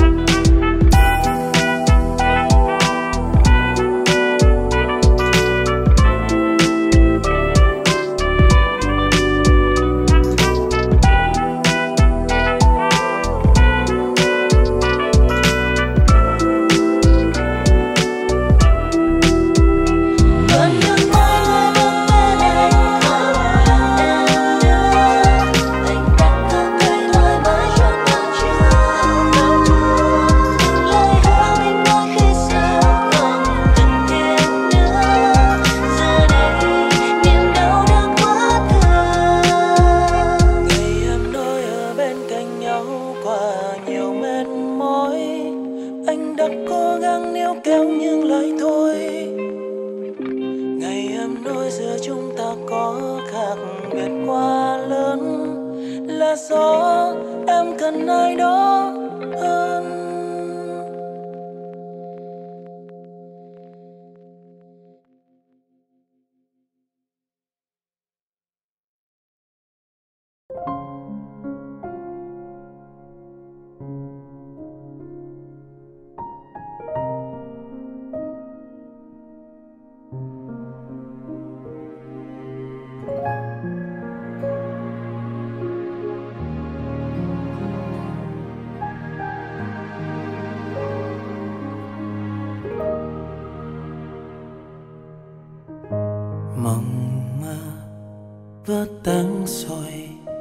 Mộng mơ vỡ tan rồi,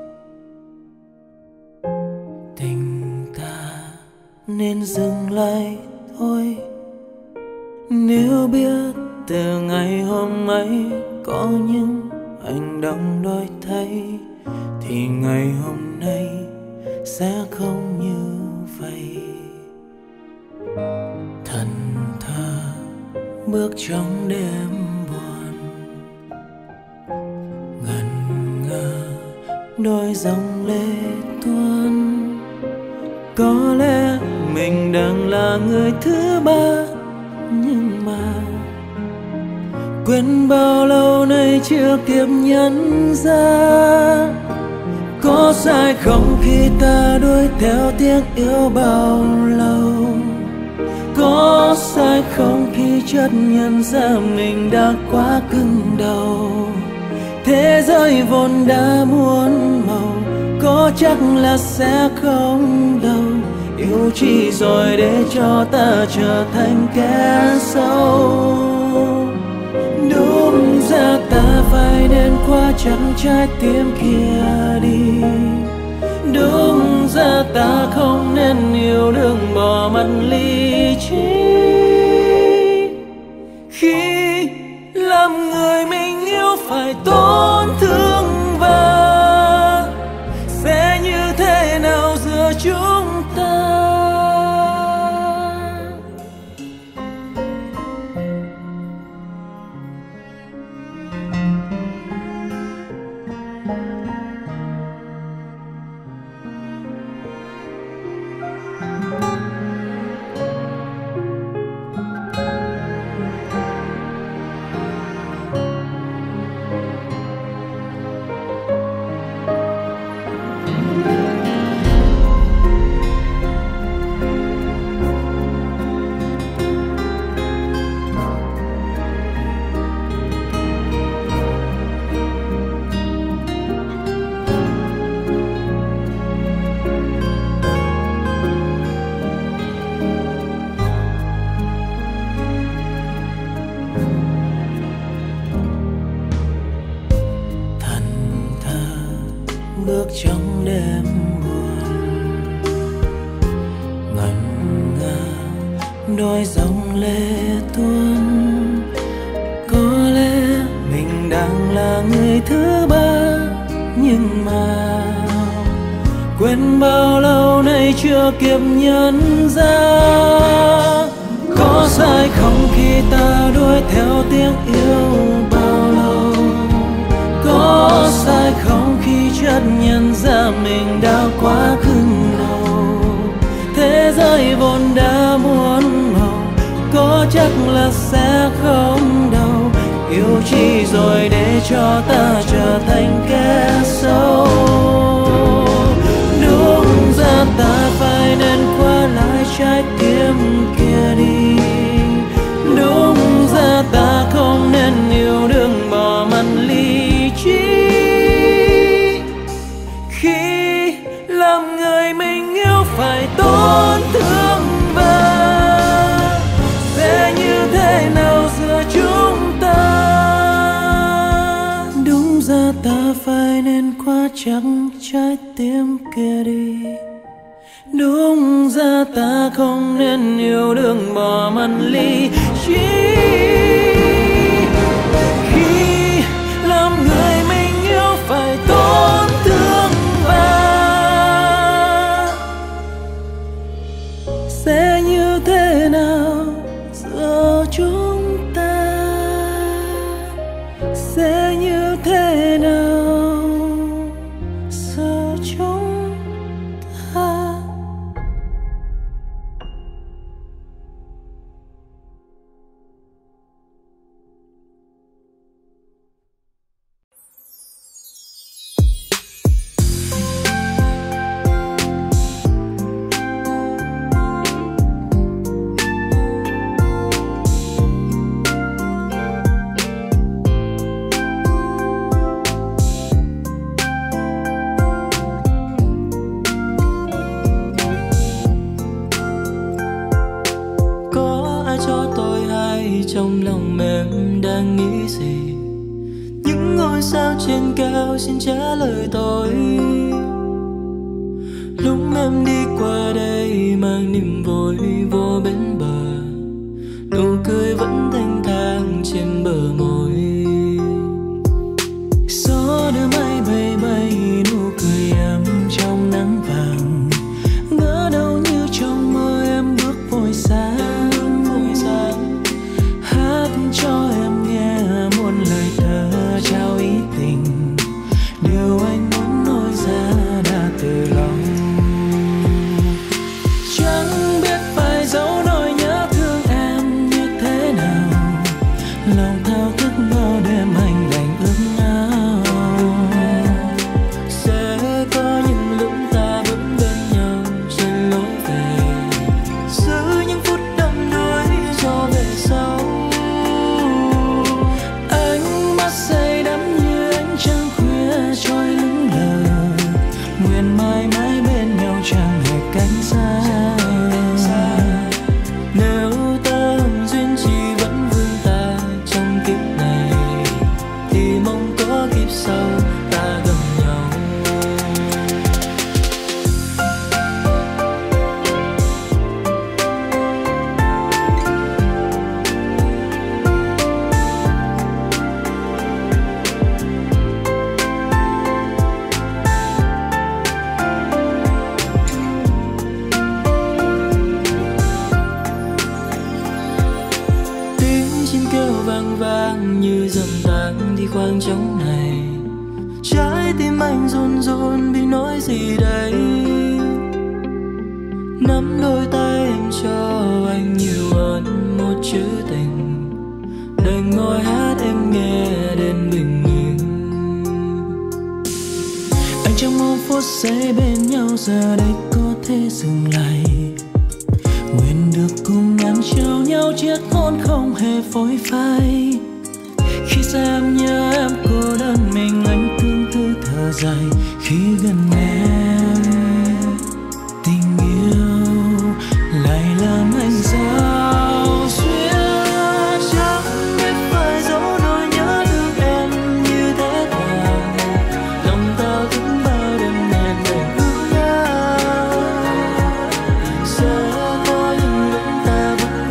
tình ta nên dừng lại thôi. Nếu biết từ ngày hôm ấy có những hành động đổi thay, thì ngày hôm nay sẽ không như vậy. Thần thơ bước trong đêm buồn, ngần ngơ đôi dòng lệ tuôn. Có lẽ mình đang là người thứ ba, nhưng mà quên bao lâu nay chưa kịp nhận ra. Có sai không khi ta đuổi theo tiếng yêu bao lâu? Có sai không khi chợt nhận ra mình đã quá cứng đầu? Thế giới vốn đã muôn màu, có chắc là sẽ không đâu. Yêu chỉ rồi để cho ta trở thành kẻ xấu. Đúng ra ta phải nên qua chặng trái tim kia đi. Đúng ra ta không nên yêu đừng bỏ mất lý trí. Khi làm người mình yêu phải tổn thương, và sẽ như thế nào giữa chúng ta? Bước trong đêm buồn, ngẩn ngơ đôi dòng lệ tuôn. Có lẽ mình đang là người thứ ba, nhưng mà quên bao lâu nay chưa kịp nhận ra. Có sai không khi ta đuổi theo tiếng yêu bao lâu? Có sai không khi chợt nhận ra mình đã quá cứng đầu? Thế giới vốn đã muôn màu, có chắc là sẽ không đâu. Yêu chi rồi để cho ta trở thành kẻ xấu? Đúng ra ta phải nên qua lại trái tim kia đi. Đúng ra ta không nên yêu đương bỏ mặt ly trí. Khi làm người mình yêu phải tổn thương và sẽ như thế nào giữa chúng ta? Đúng ra ta phải nên qua chắc trái tim kia đi. Đúng ra ta không nên yêu đương bỏ mặt ly trí. Khi làm người mình yêu phải tổn thương và sẽ như thế nào giữa chúng ta? Sẽ như thế nào giữa chúng ta? Trong lòng em đang nghĩ gì? Những ngôi sao trên cao xin trả lời tôi. Lúc em đi qua đây mang niềm vui vô bến bờ, nụ cười vẫn thanh thang trên bờ môi. Gió đưa mây bay bay nụ cười em trong nắng vàng. Ngỡ đâu như trong mơ em bước vội xa, cho em nghe muôn lời thơ trao ý tình. Điều anh muốn nói ra đã từ lòng. Chẳng biết phải giấu nỗi nhớ thương em như thế nào. Lòng thao thức bao đêm anh đành ước ao. Sẽ có những lúc ta vẫn bên nhau trên lối về, giữ những phút đắm đuối cho về sau. Say đắm như ánh trăng khuya trôi lững lờ, nguyện mãi mãi bên nhau chẳng hề cách xa. Nếu tâm duyên chỉ vẫn vương ta trong kiếp này, thì mong có kiếp sau ta gần nhau. Như dầm tan đi khoảng trống này, trái tim anh run run vì nói gì đây. Nắm đôi tay em cho anh nhiều hơn một chữ tình, đành ngồi hát em nghe đến bình yên. Anh trong một phút giây bên nhau giờ đây có thể dừng lại. Nguyện được cùng em trao nhau chiếc hôn không hề phôi phai. Khi xa em nhớ em cô đơn mình anh thương thứ thở dài. Khi gần em tình yêu lại làm anh sao xuyên. Chẳng biết phải giấu nỗi nhớ thương em như thế nào. Lòng ta thức bao đêm hẹn để ước nhau. Sẽ có những lúc ta vẫn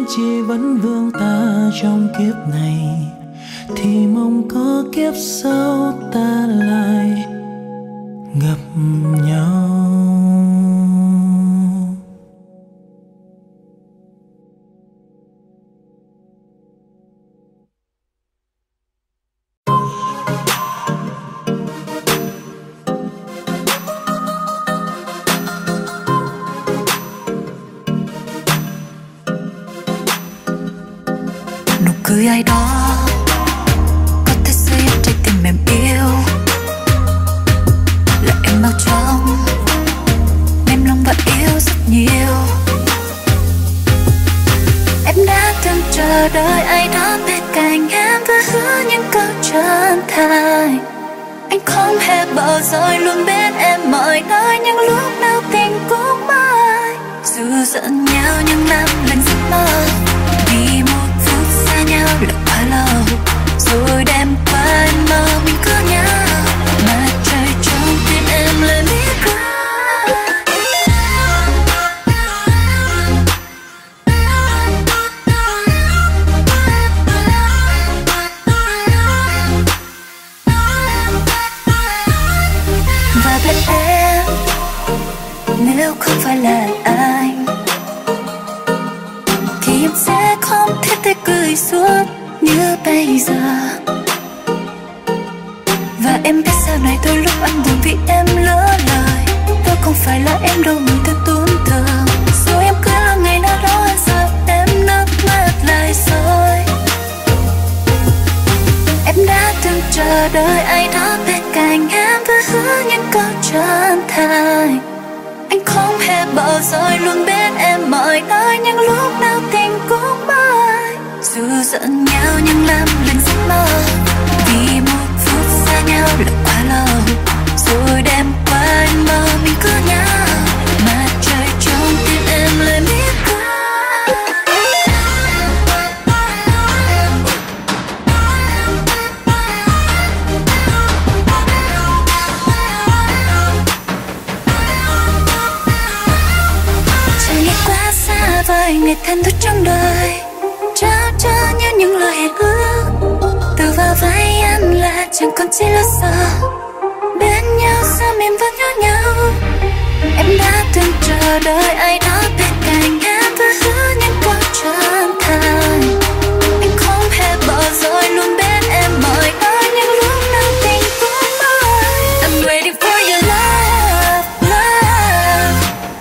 chỉ vẫn vương ta trong kiếp này, thì mong có kiếp sau ta lại gặp nhau. Nụ cười ai đó có thể xây trái tim em yêu, là em bao trong mềm lòng và yêu rất nhiều. Em đã từng chờ đợi ai đó bên cạnh em và hứa những câu chân thành. Anh không hề bỏ rơi, luôn bên em mọi nơi, những lúc nào tình cũng mãi. Dù giận nhau nhưng năm lần giấc mơ, vì một phút xa nhau là quá lâu. Rồi đêm qua anh mơ mình có nhau, mà trời trong tim em lại biết cười. Và bên em, nếu không phải là anh, thì em sẽ không thể cười suốt như bây giờ. Và em biết sau này đôi lúc anh buồn vì em lỡ lời. Tôi không phải là em đâu mình tôi tổn thương. Rồi em cứ lo ngày nào đó anh sợ em nước mắt lại rơi. Em đã từng chờ đợi ai đó bên cạnh em và hứa những câu chân thành. Anh không hề bỏ rơi, luôn bên em mọi nơi, những lúc nào tình cũng mãi. Dù giận nhau nhưng lắm lần giấc mơ, vì một phút xa nhau là quá lâu. Rồi đêm qua anh mơ mình có nhau, mà trời trong tim em lại biết cười. Chẳng nghĩ quá xa vời ngày thân thiết trong đời, trao cho như những lời hẹn ước. Từ vào vai anh là chẳng còn chỉ là sợ, bên nhau sao mình vẫn nhớ nhau. Em đã từng chờ đợi ai đó bên cạnh em và hứa những câu chân thành. Anh không hề bỏ rơi, luôn bên em mọi nơi, những lúc nào tình cũng mãi. I'm waiting for your love, love.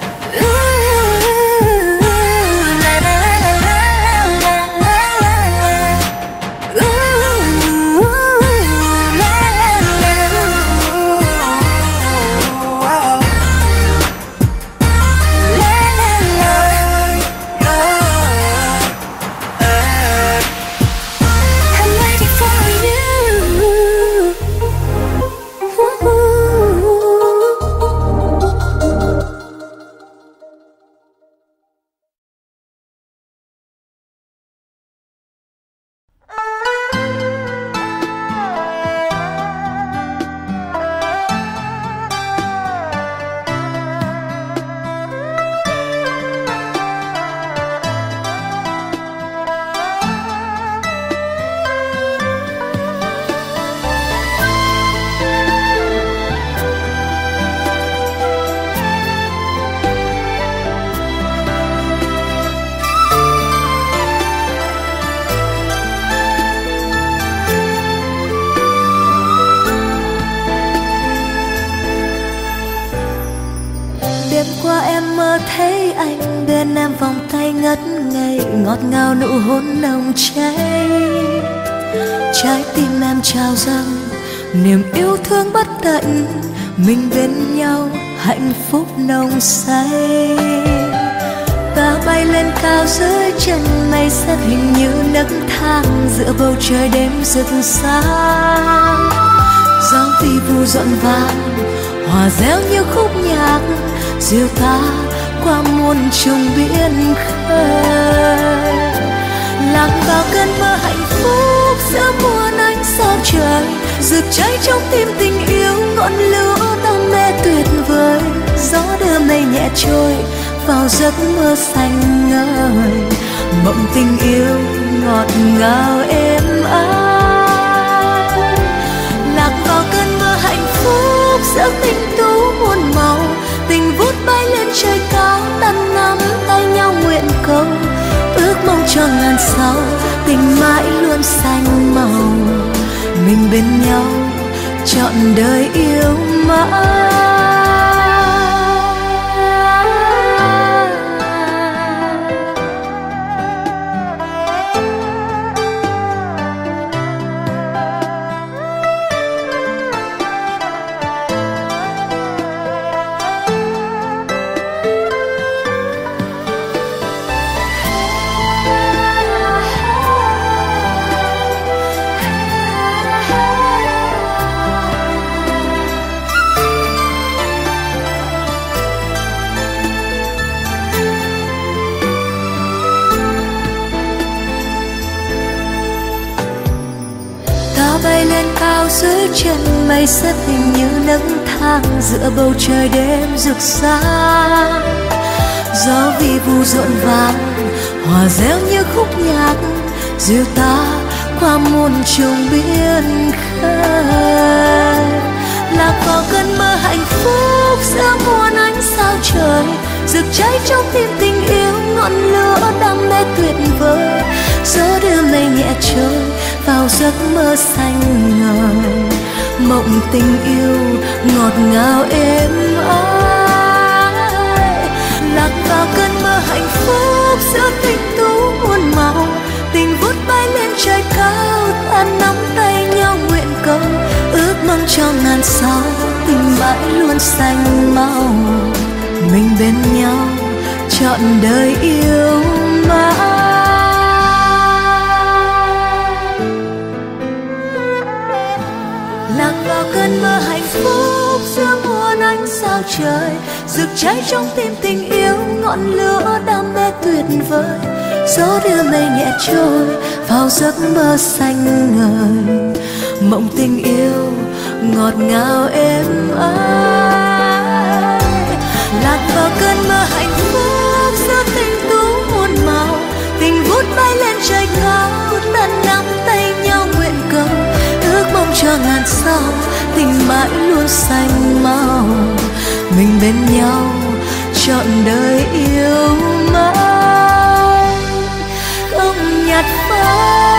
Ooh, la la la la la la. Ooh, la la la. I'm waiting for you. Đêm qua em mơ thấy anh bên em, vòng tay ngất ngây, ngọt ngào nụ hôn nồng cháy. Trái tim em trao dâng niềm yêu thương bất tận, mình bên nhau hạnh phúc nồng say. Ta bay lên cao dưới chân mây, xếp hình như nấc thang giữa bầu trời đêm rực sáng. Gió vi vu rộn vàng hòa reo như khúc nhạc, dìu ta qua muôn trùng biển khơi. Lạc vào cơn mơ hạnh phúc giữa muôn ánh sao trời, rực cháy trong tim tình yêu ngọn lửa đam mê tuyệt vời. Gió đưa mây nhẹ trôi vào giấc mơ xanh ngời, mộng tình yêu ngọt ngào êm ái. Lạc vào cơn mơ hạnh phúc giữa tình tú muôn màu, tình vút bay lên trời cao, ta nắm tay nhau nguyện cầu, ước mong cho ngàn sau tình mãi luôn xanh màu, mình bên nhau trọn đời yêu mãi. Bay lên cao dưới chân mây xếp hình như nấng thang giữa bầu trời đêm rực sáng. Gió vi vu rộn vàng hòa reo như khúc nhạc dìu ta qua muôn trùng biên khơi. Lạc vào cơn mơ hạnh phúc giữa muôn ánh sao trời, rực cháy trong tim tình yêu ngọn lửa đam mê tuyệt vời. Gió đưa mây nhẹ trôi vào giấc mơ xanh ngời, mộng tình yêu ngọt ngào êm ái. Lạc vào cơn mơ hạnh phúc giữa tình tú muôn màu, tình vút bay lên trời cao, ta nắm tay nhau nguyện cầu, ước mong cho ngàn sau tình mãi luôn xanh màu, mình bên nhau trọn đời yêu mãi. Lạc vào cơn mơ hạnh phúc giữa muôn ánh sao trời, rực cháy trong tim tình yêu ngọn lửa đam mê tuyệt vời. Gió đưa mây nhẹ trôi vào giấc mơ xanh ngời, mộng tình yêu ngọt ngào êm ái. Lạc vào cơn mơ hạnh phúc giữa tình tú muôn màu, tình vút bay lên trời cao, ta nắm tay nhau nguyện cầu, ước mong cho ngàn sau tình mãi luôn xanh màu, mình bên nhau trọn đời yêu mãi không nhạt phai.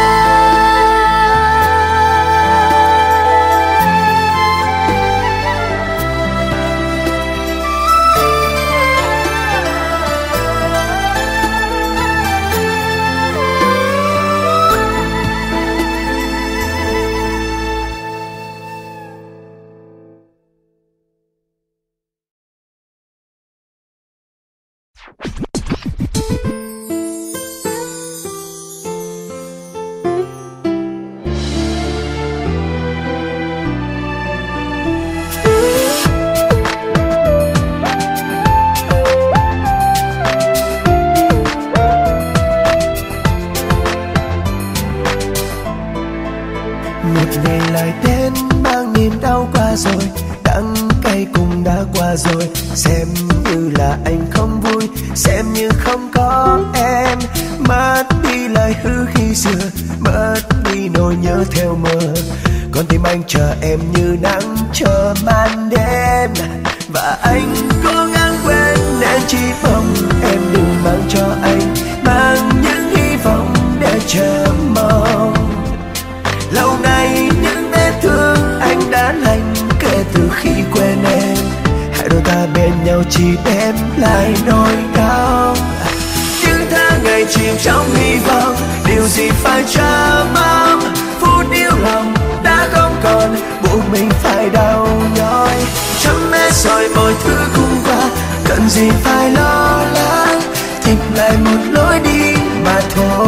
Rồi xem như là anh không vui, xem như không có em, mất đi lời hứa khi xưa, mất đi nỗi nhớ theo mơ. Con tim anh chờ em như nắng chờ màn đêm, và anh cố gắng quên nên chỉ mong em đừng mang cho anh, mang những hy vọng để chờ mong. Lâu nay những vết thương anh đã lành kể từ khi quên em, đôi ta bên nhau chỉ đem lại nỗi đau. Những tháng ngày chìm trong hy vọng, điều gì phải chờ mong, phút yêu lòng đã không còn, buộc mình phải đau nhói. Chấm mê rồi mọi thứ cũng qua, cần gì phải lo lắng, tìm lại một lối đi mà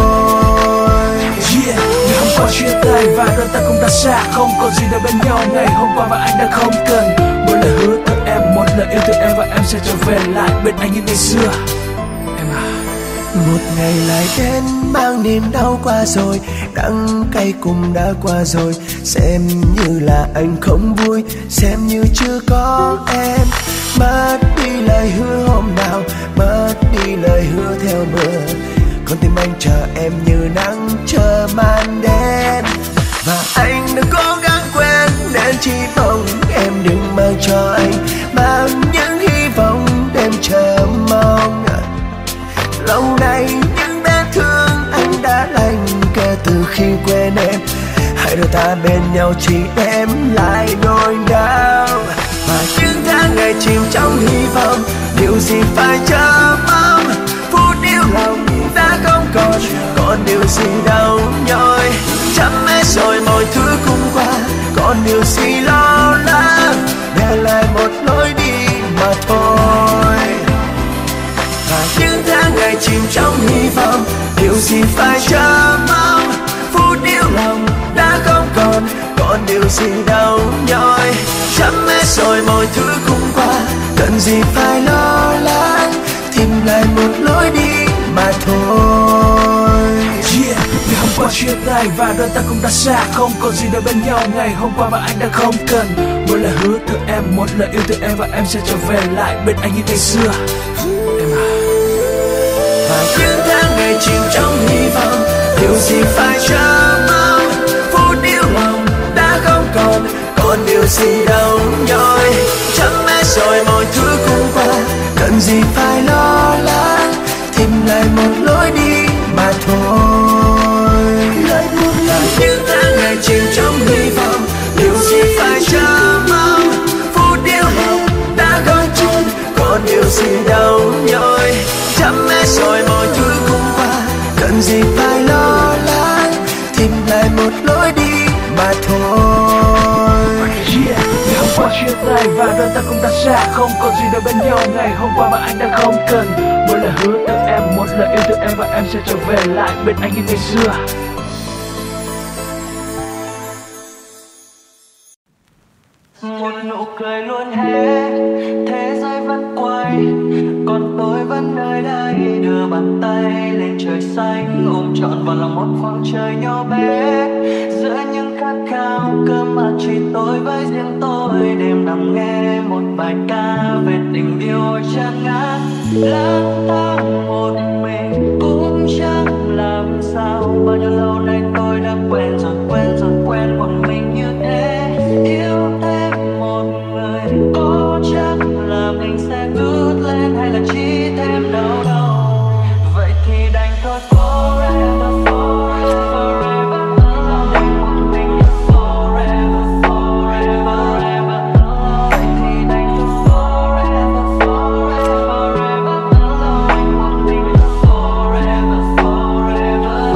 thôi. Yeah, ngày hôm qua chia tay và đôi ta cũng đã xa, không còn gì đâu bên nhau. Ngày hôm qua và anh đã không cần một lời hứa từ em, một lời yêu từ em, và em sẽ trở về lại bên anh như ngày xưa. Em à, một ngày lại đến mang niềm đau qua rồi, đắng cay cũng đã qua rồi. Xem như là anh không vui, xem như chưa có em, mất đi lời hứa hôm nào, mất đi lời hứa theo mơ. con tim anh chờ em như nắng chờ màn đêm. Và anh đừng cố gắng quên nên chỉ mong em đừng mang cho anh mang những hy vọng đêm chờ mong. Lâu nay những vết thương anh đã lành kể từ khi quên em, hai đôi ta bên nhau chỉ đem lại nỗi đau. Và những tháng ngày chìm trong hy vọng, điều gì phải chờ mong, phút yêu lòng đã không còn điều gì đau nhói. Chấm hết rồi mọi thứ cũng qua, còn điều gì lo lắng, để lại một lối đi mà thôi. Và những tháng ngày chìm trong hy vọng, điều gì phải chờ mong, phút yêu lòng đã không còn điều gì đau nhói. Chấm hết rồi mọi thứ cũng qua, cần gì phải lo lắng, tìm lại một lối đi mà thôi. Yeah, ngày hôm qua chia tay và đôi ta cũng đã xa, không còn gì để bên nhau ngày hôm qua mà anh đã không cần. Một lời hứa từ em, một lời yêu từ em, và em sẽ trở về lại bên anh như ngày xưa. Em à. Và những tháng ngày chìm trong hy vọng, điều gì phải chờ mong, phút yêu lòng đã không còn điều gì đau nhói. Chấm hết rồi mọi thứ cũng qua, cần gì phải lo lắng, tìm lại một lối đi mà thôi. Những tháng ngày chìm trong hy vọng, điều gì phải chờ mong, phút yêu lòng đã không còn điều gì đau nhói. Chấm hết rồi mọi thứ cũng qua, cần gì phải lo lắng, tìm lại một lối đi mà thôi. Yeah, ngày hôm qua chia tay và đôi ta cũng đã xa, không còn gì để bên nhau ngày hôm qua mà anh đã không cần. Một lời hứa từ em, một lời yêu từ em, và em sẽ trở về lại bên anh như ngày xưa. Một nụ cười luôn hết, thế giới vẫn quay, còn tôi vẫn nơi đây đưa bàn tay lên trời xanh, ôm trọn vào lòng một khoảng trời nhỏ bé. Giữa những khát khao cơ mà chỉ tôi với riêng tôi, đêm nằm nghe một bài ca về tình yêu chán ngán. Lang thang một mình cũng chẳng làm sao, bao nhiêu lâu nay tôi đã quen một mình như thế. Yêu thêm một người có chắc là mình sẽ vút lên, hay là chỉ thêm đau đầu. Vậy thì đành thôi forever, forever alone. Để một mình forever, forever alone. Vậy thì đành thôi forever, forever alone. Để một mình forever, forever,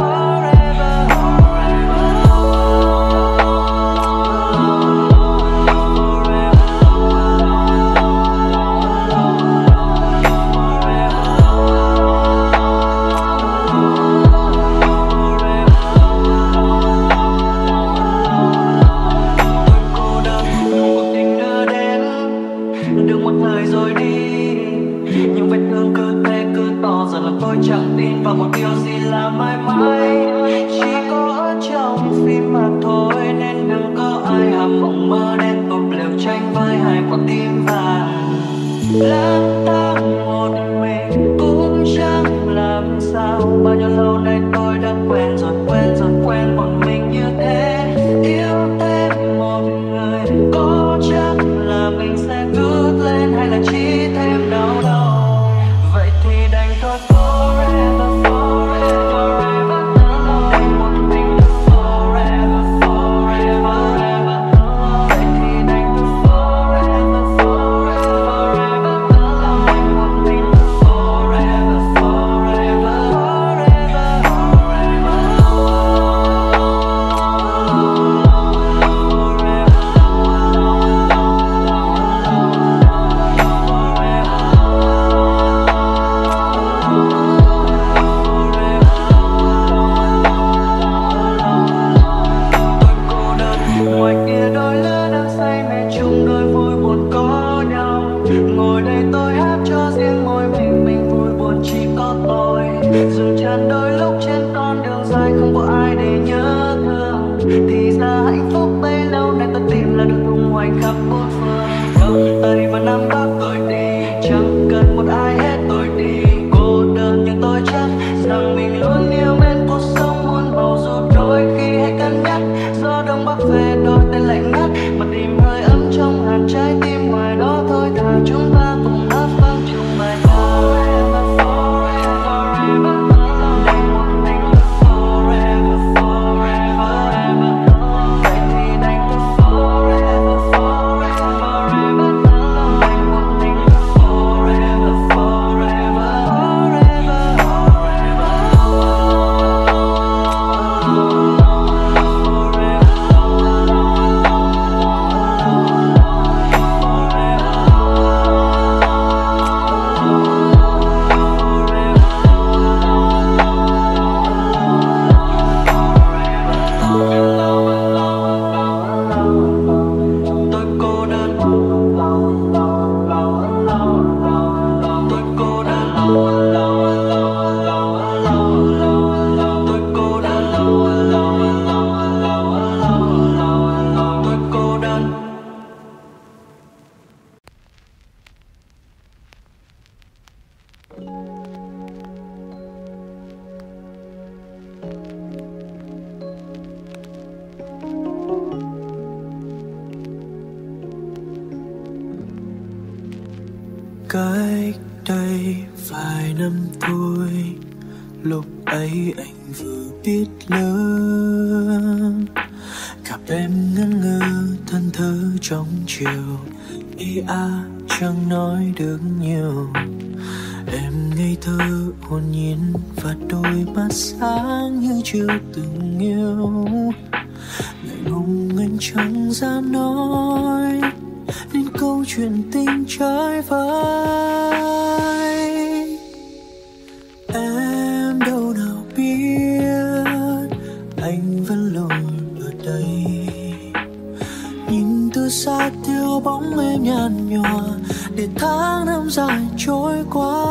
chẳng tin vào một điều gì là mãi mãi, chỉ có ở trong phim mà thôi, nên đừng có ai hàm mộng mơ đến tục liều tranh với hai quả tim vàng. Lang thang một mình cũng chẳng làm sao, bao nhiêu lâu nay tôi đã quen một mình như thế. Yêu thêm một người có chắc là mình sẽ vút lên, hay là chỉ thêm đau đầu. Vậy thì đành thôi forever, forever alone. Để một mình forever, forever alone. Vậy thì đành thôi forever, forever alone. Để một mình forever, forever, ngoài kia đôi lứa đang say mê chung đôi vui buồn có nhau. Ngồi đây tôi hát cho riêng môi mình vui buồn chỉ có tôi. Dừng chân đôi lúc trên con đường dài không có ai để nhớ thương, thì ra hạnh phúc bấy lâu nay tôi tìm là được tung hoành khắp bốn phương. Cầm tay và nắm bắt tôi đi, chẳng cần một ai hết tôi đi. Cô đơn nhưng tôi chắc rằng mình luôn tôi. Lúc ấy anh vừa biết lớn, gặp em ngẩn ngơ thân thơ trong chiều. Ý chẳng nói được nhiều. Em ngây thơ hồn nhiên và đôi mắt sáng như chưa từng yêu. Ngại ngùng anh chẳng dám nói nên câu chuyện tình trái vai. Em đâu nào biết anh vẫn luôn ở đây, nhìn từ xa theo bóng em nhạt nhòa để tháng năm dài trôi qua.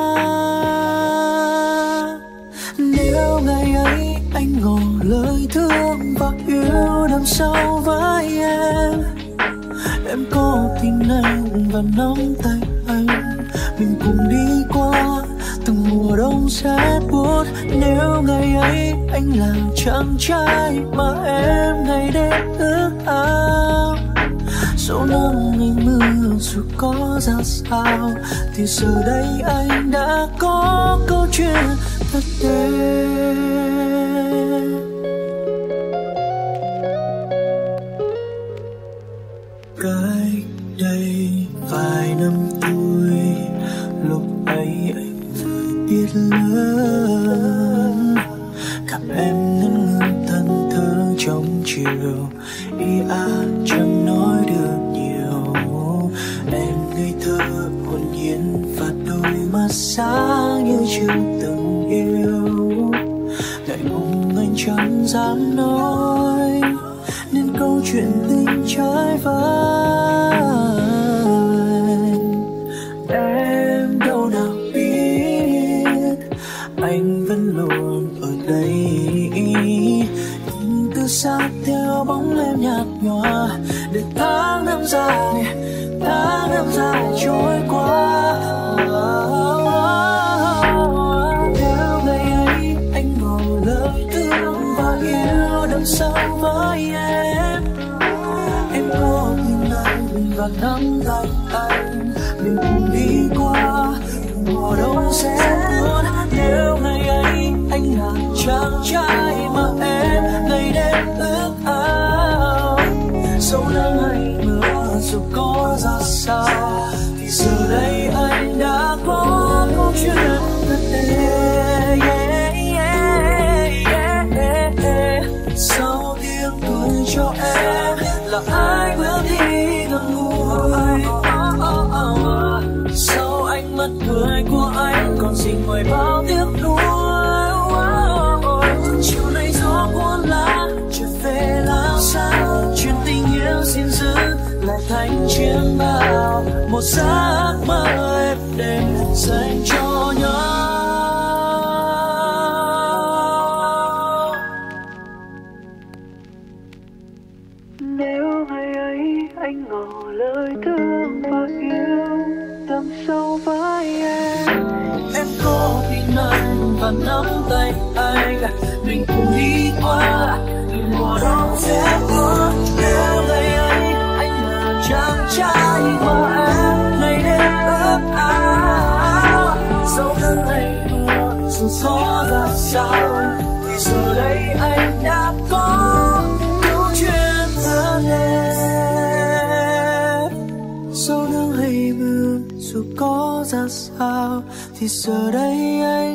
Nếu ngày ấy anh ngỏ lời thương và yêu đằng sau vai em có tin anh và nắm tay anh, mình cùng đi qua từng mùa đông rét buốt. Nếu ngày ấy anh là chàng trai mà em ngày đêm ước ao, dẫu nắng ngày mưa dù có ra sao, thì giờ đây anh đã có câu chuyện thật đẹp. Cách đây vài năm tuổi, lúc ấy anh vừa biết lớn, gặp em ngẩn ngơ thân thơ trong chiều. Ý chẳng nói được nhiều. Em ngây thơ hồn nhiên và đôi mắt sáng như chưa từng yêu. Ngại ngùng anh chẳng dám nói nên câu chuyện tình trái vai. Em đâu nào biết anh vẫn luôn ở đây, nhìn từ xa theo bóng em nhạt nhòa để tháng năm dài trôi qua. Nếu ngày ấy anh ngỏ lời thương và yêu đằng sau với em có tin anh và nắm tay anh, mình cùng đi qua mùa đông sẽ buồn. Nếu ngày ấy anh là chàng trai mà em ngày đêm ước ao, dẫu nắng hay mưa dù có ra sao, thì giờ đây anh đã có câu chuyện thật đẹp. Sau tiếng cười cho em là ai bước đi ngậm ngùi. Sau ánh mắt cười của anh còn gì ngoài bao tiếc nuối. Chiều nay gió cuốn lá trở về làm sao, chuyện tình yêu xin giữ lại thành chiến bao, một giấc mơ êm đềm dành cho nhau. Nếu ngày ấy anh ngỏ lời thương và yêu đằng sau vai em có tin anh và nắm tay anh, mình cùng đi qua mùa đông sẽ buốt. Nếu ngày ấy anh là chàng trai mà em ngày đêm ước ao, dẫu nắng hay mưa dù gió ra sao, thì giờ đây anh đã có câu chuyện thật đẹp. Dẫu nắng hay mưa dù có ra sao, thì giờ đây anh